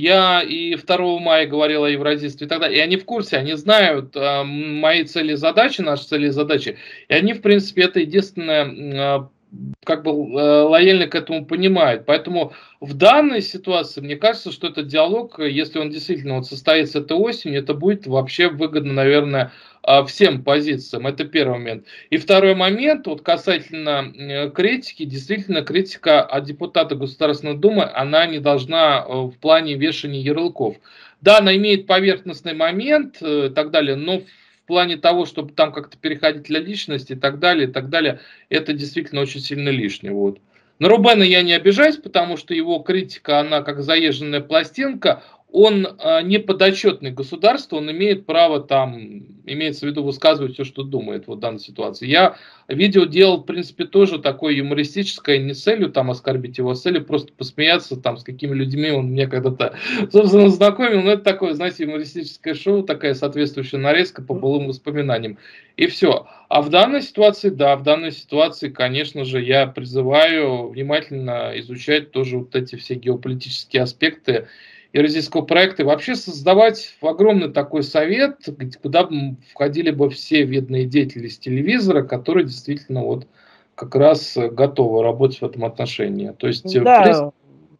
я и 2 мая говорил о евразийстве и так далее, и они в курсе, они знают мои цели и задачи, наши цели и задачи, и они, в принципе, это единственное, как бы лояльно к этому понимают. Поэтому в данной ситуации, мне кажется, что этот диалог, если он действительно вот состоится этой осенью, это будет вообще выгодно, наверное, всем позициям. Это первый момент. И второй момент, вот касательно критики, действительно, критика от депутата Государственной Думы, она не должна в плане вешания ярлыков. Да, она имеет поверхностный момент и так далее, но в плане того, чтобы там как-то переходить для личности и так далее, это действительно очень сильно лишнее. Вот. На Рубена я не обижаюсь, потому что его критика, она как заезженная пластинка, он не подотчетный государству, он имеет право там, имеется в виду, высказывать все, что думает в данной ситуации. Я видео делал, в принципе, тоже такое юмористическое, не с целью там оскорбить его, а с целью просто посмеяться там с какими людьми он меня когда-то, собственно, знакомил. Но это такое, знаете, юмористическое шоу, такая соответствующая нарезка по былым воспоминаниям. И все. А в данной ситуации, да, в данной ситуации, конечно же, я призываю внимательно изучать тоже вот эти все геополитические аспекты евразийского проекта и вообще создавать огромный такой совет, куда входили бы все видные деятели с телевизора, которые действительно вот как раз готовы работать в этом отношении. То есть, Да,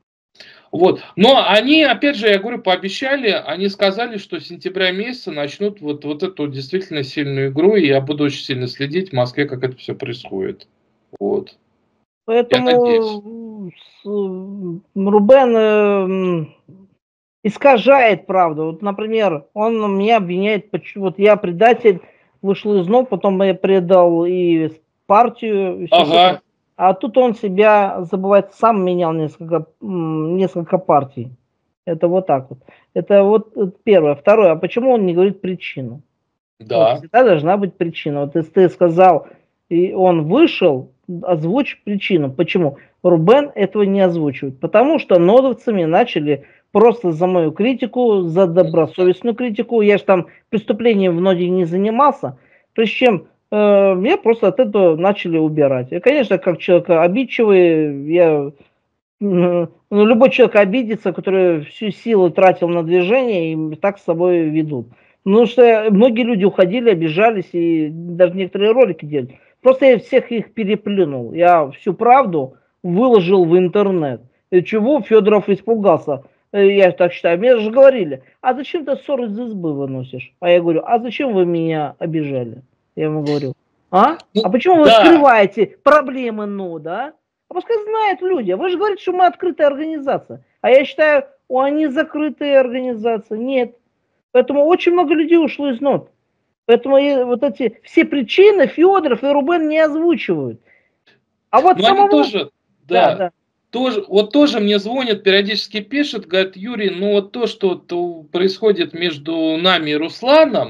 вот. Но они, опять же, я говорю, пообещали, они сказали, что с сентября месяца начнут вот эту действительно сильную игру, и я буду очень сильно следить в Москве, как это все происходит. Вот. Я надеюсь. поэтому Рубен искажает правду. Вот, например, он меня обвиняет, вот я предатель, вышел из НОП, потом я предал и партию, и все, Ага. а тут он себя забывает, сам менял несколько партий. Это вот так вот. Это вот первое. Второе, а почему он не говорит причину? Вот Да. всегда должна быть причина. Вот если ты сказал, и он вышел, озвучь причину. Почему? Рубен этого не озвучивает. Потому что нодовцами начали просто за мою критику, за добросовестную критику. Я же там преступлением в ноде не занимался. Прежде чем меня просто от этого начали убирать. И, конечно, как человек обидчивый, любой человек обидится, который всю силу тратил на движение, и так с собой ведут. Потому что многие люди уходили, обижались, и даже некоторые ролики делали. Просто я всех их переплюнул. Я всю правду выложил в интернет. И чего Федоров испугался? Я так считаю. Мне же говорили, а зачем ты ссоры из избы выносишь? А я говорю, а зачем вы меня обижали? Я ему говорю, а? Ну, А почему вы да. скрываете проблемы нода? А пускай знают люди. Вы же говорите, что мы открытая организация. А я считаю, они закрытые организации. Нет. Поэтому очень много людей ушло из нот. Поэтому вот эти все причины Федоров и Рубен не озвучивают. А вот Но они самому... тоже, Да, да, да. тоже мне звонят, периодически пишут, говорят, Юрий, ну вот то, что происходит между нами и Русланом,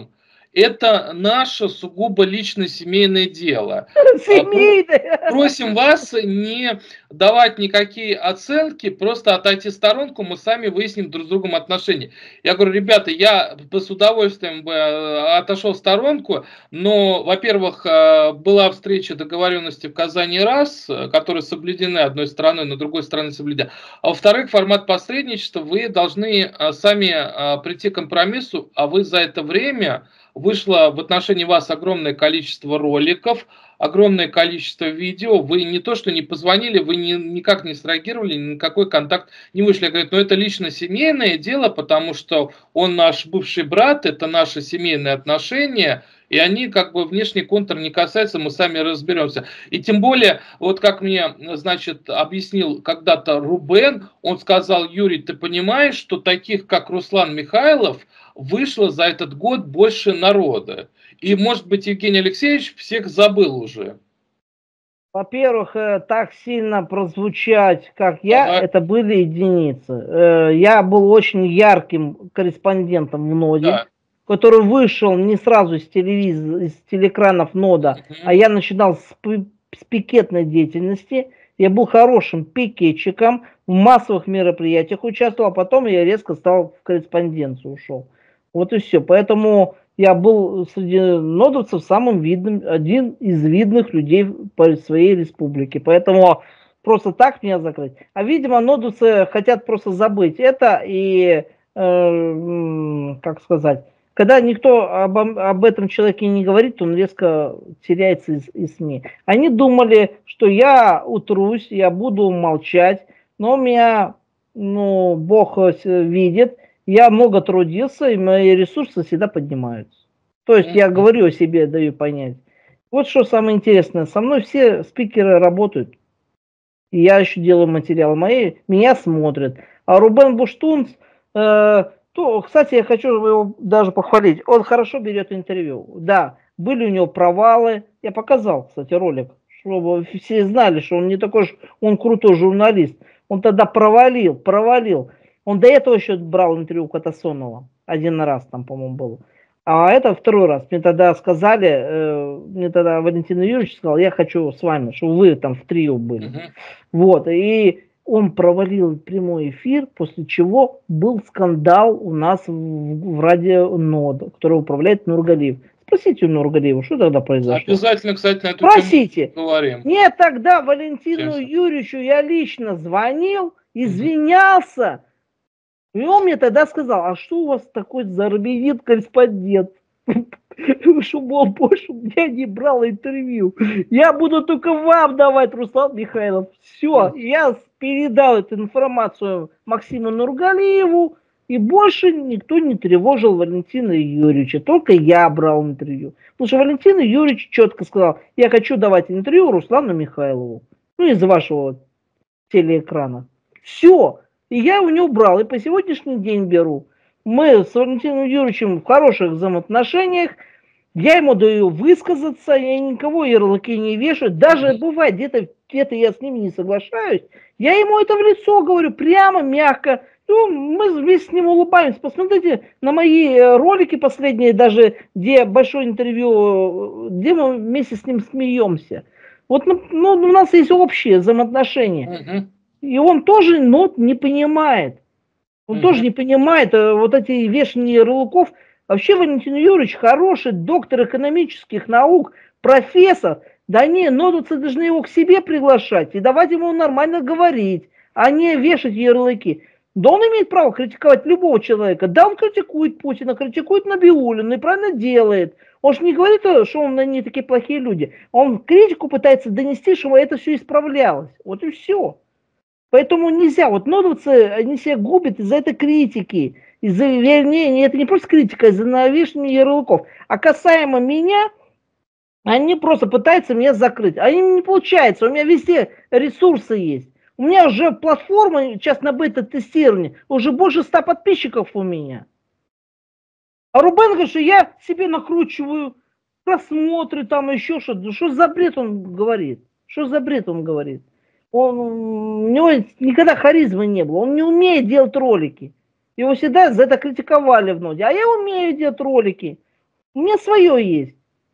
это наше сугубо лично семейное дело. Семейная. Просим вас не давать никакие оценки, просто отойти в сторонку, мы сами выясним друг с другом отношения. Я говорю, ребята, я бы с удовольствием бы отошел в сторонку, но, во-первых, была встреча договоренности в Казани раз, которые соблюдены одной стороной, но другой стороны соблюдены. А во-вторых, формат посредничества, вы должны сами прийти к компромиссу, а вы за это время вышло в отношении вас огромное количество роликов, огромное количество видео, вы не то что не позвонили, вы никак не среагировали, никакой контакт не вышли. Говорят, ну это лично семейное дело, потому что он наш бывший брат, это наши семейные отношения, и они как бы внешний контур не касаются, мы сами разберемся. И тем более, вот как мне, значит, объяснил когда-то Рубен, он сказал, Юрий, ты понимаешь, что таких, как Руслан Михайлов, вышло за этот год больше народа. И, может быть, Евгений Алексеевич всех забыл уже. Во-первых, так сильно прозвучать, как я, это были единицы. Я был очень ярким корреспондентом в ноде, Да. который вышел не сразу из телеэкранов нода, а я начинал с пикетной деятельности. Я был хорошим пикетчиком, в массовых мероприятиях участвовал, а потом я резко стал в корреспонденцию ушел. Вот и все. Поэтому я был среди нодовцев самым видным, один из видных людей по своей республике. Поэтому просто так меня закрыть. А видимо, нодовцы хотят просто забыть это и, как сказать, когда никто об этом человеке не говорит, он резко теряется из СМИ. Они думали, что я утрусь, я буду молчать, но меня, ну, Бог видит, я много трудился, и мои ресурсы всегда поднимаются. То есть я говорю о себе, даю понять. Вот что самое интересное, со мной все спикеры работают. И я еще делаю материалы мои, меня смотрят. А Рубен Буштунц, то, кстати, я хочу его даже похвалить. Он хорошо берет интервью. Да, были у него провалы. Я показал, кстати, ролик, чтобы все знали, что он не такой же, он крутой журналист. Он тогда провалил. Он до этого еще брал интервью у Катасонова. Один раз там, по-моему, был. А это второй раз. Мне тогда сказали, мне тогда Валентин Юрьевич сказал, я хочу с вами, чтобы вы там в трио были. Вот, и он провалил прямой эфир, после чего был скандал у нас в радио НОД, который управляет Нургалиев. Спросите у Нургалиева, что тогда произошло. Обязательно, кстати, на эту Спросите. Тему говорим. Нет, тогда Валентину Юрьевичу я лично звонил, извинялся. И он мне тогда сказал, а что у вас такой зарубежит корреспондент? Чтобы он больше у меня не брал интервью. Я буду только вам давать, Руслан Михайлов. Все, я передал эту информацию Максиму Нургалиеву, и больше никто не тревожил Валентина Юрьевича. Только я брал интервью. Потому что Валентин Юрьевич четко сказал, я хочу давать интервью Руслану Михайлову. Ну, из вашего телеэкрана. Все. И я у него брал, и по сегодняшний день беру. Мы с Валентином Юрьевичем в хороших взаимоотношениях. Я ему даю высказаться, я никого ярлыки не вешаю. Даже бывает, где-то я с ним не соглашаюсь. Я ему это в лицо говорю, прямо, мягко. Ну, мы вместе с ним улыбаемся. Посмотрите на мои ролики последние, даже где большое интервью, где мы вместе с ним смеемся. Вот ну, у нас есть общие взаимоотношения. И он тоже не понимает. Он тоже не понимает вот эти вешания ярлыков. Вообще Валентин Юрьевич хороший доктор экономических наук, профессор. Да не, нодовцы должны его к себе приглашать и давать ему нормально говорить, а не вешать ярлыки. Да он имеет право критиковать любого человека. Да, он критикует Путина, критикует Набиуллину и правильно делает. Он же не говорит, что они такие плохие люди. Он критику пытается донести, чтобы это все исправлялось. Вот и все. Поэтому нельзя, вот нодовцы, они себя губят из-за этой критики, вернее, это не просто критика, из-за навешивания ярлыков. А касаемо меня, они просто пытаются меня закрыть. А им не получается, у меня везде ресурсы есть. У меня уже платформа, сейчас на бета-тестировании, уже больше 100 подписчиков у меня. А Рубен говорит, что я себе накручиваю просмотры, там еще что-то. Что за бред он говорит? Что за бред он говорит? У него никогда харизмы не было, он не умеет делать ролики. Его всегда за это критиковали в ноде. А я умею делать ролики. У меня свое есть.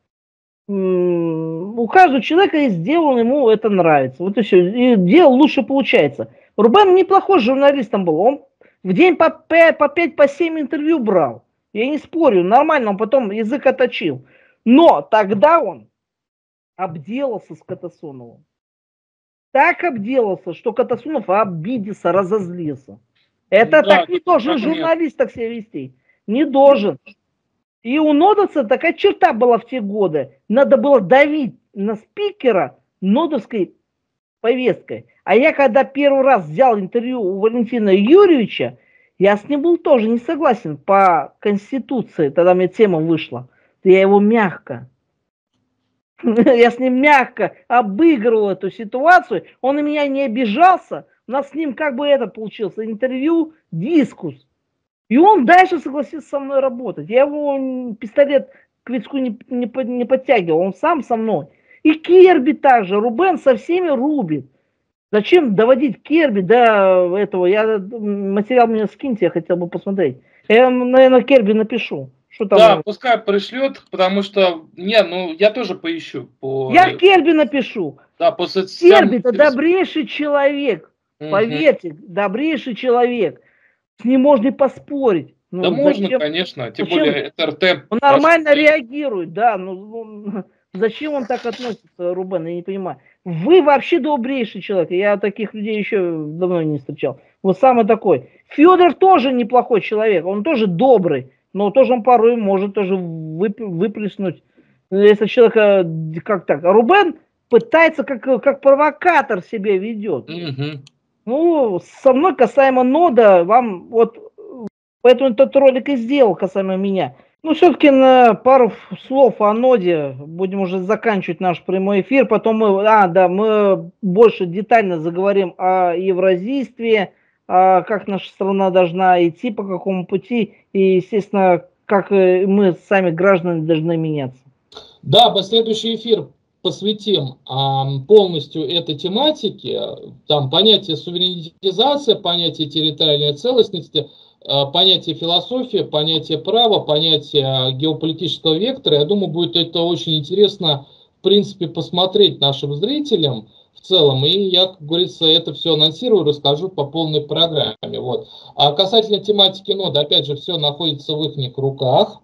У каждого человека есть дело, ему это нравится. Вот и все. И дело лучше получается. Рубен неплохой журналистом был. Он в день по 5, по 7 интервью брал. Я не спорю, нормально, он потом язык отточил. Но тогда он обделался с Катасоновым. Так обделался, что Катасонов обиделся, разозлился. Это Да, так не должен нет. журналист так себя вести. Не должен. И у Нодовца такая черта была в те годы. Надо было давить на спикера нодовской повесткой. А я когда первый раз взял интервью у Валентина Юрьевича, я с ним был тоже не согласен по Конституции. Тогда мне тема вышла. Я его мягко. Я с ним мягко обыгрывал эту ситуацию. Он на меня не обижался. У нас с ним как бы это получился. Интервью, дискус. И он дальше согласился со мной работать. Я его пистолет к виску не подтягивал. Он сам со мной. И Керби также. Рубен со всеми рубит. Зачем доводить Керби до этого? Материал мне скиньте, я хотел бы посмотреть. Я, наверное, Керби напишу. Что там? Да, пускай пришлет, потому что, я тоже поищу. Я Керби напишу. Да, по соцсетям. Керби это добрейший человек. Поверьте, добрейший человек. С ним можно и поспорить. Да можно, конечно. Тем более это РТ. Он нормально реагирует, да. Зачем он так относится, Рубен, я не понимаю. Вы вообще добрейший человек. Я таких людей еще давно не встречал. Вот самый такой. Федор тоже неплохой человек. Он тоже добрый. Но тоже он порой может тоже выплеснуть. Если человека как так. А Рубен пытается как провокатор себя ведет. Ну, со мной касаемо нода, вам вот, поэтому этот ролик и сделал касаемо меня. Ну, все-таки на пару слов о ноде, будем уже заканчивать наш прямой эфир, потом мы больше детально заговорим о евразийстве, как наша страна должна идти, по какому пути, и, естественно, как мы сами, граждане, должны меняться. Да, последующий эфир посвятим полностью этой тематике, там понятие суверенитизация, понятие территориальной целостности, понятие философии, понятие права, понятие геополитического вектора. Я думаю, будет это очень интересно, в принципе, посмотреть нашим зрителям в целом. И я, как говорится, это все анонсирую, расскажу по полной программе. Вот. А касательно тематики нода, опять же, все находится в их руках.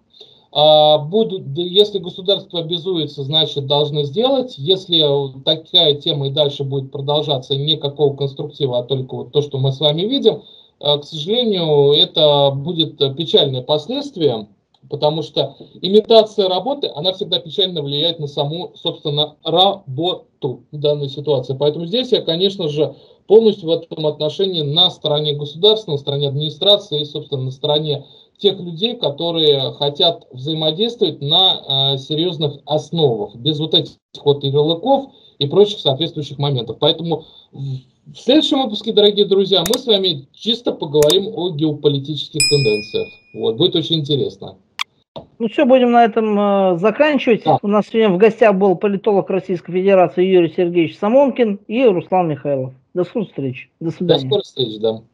Если государство обязуется, значит должны сделать. Если такая тема и дальше будет продолжаться, никакого конструктива, а только вот то, что мы с вами видим, к сожалению, это будет печальное последствие, потому что имитация работы, она всегда печально влияет на саму, собственно, работу в данной ситуации. Поэтому здесь я, конечно же, полностью в этом отношении на стороне государства, на стороне администрации и, собственно, на стороне тех людей, которые хотят взаимодействовать на серьезных основах, без вот этих вот ярлыков и прочих соответствующих моментов. Поэтому в следующем выпуске, дорогие друзья, мы с вами чисто поговорим о геополитических тенденциях. Вот, будет очень интересно. Ну все, будем на этом заканчивать. Да. У нас сегодня в гостях был политолог Российской Федерации Юрий Сергеевич Самонкин и Руслан Михайлов. До скорых встреч. До свидания. До скорых встреч, да.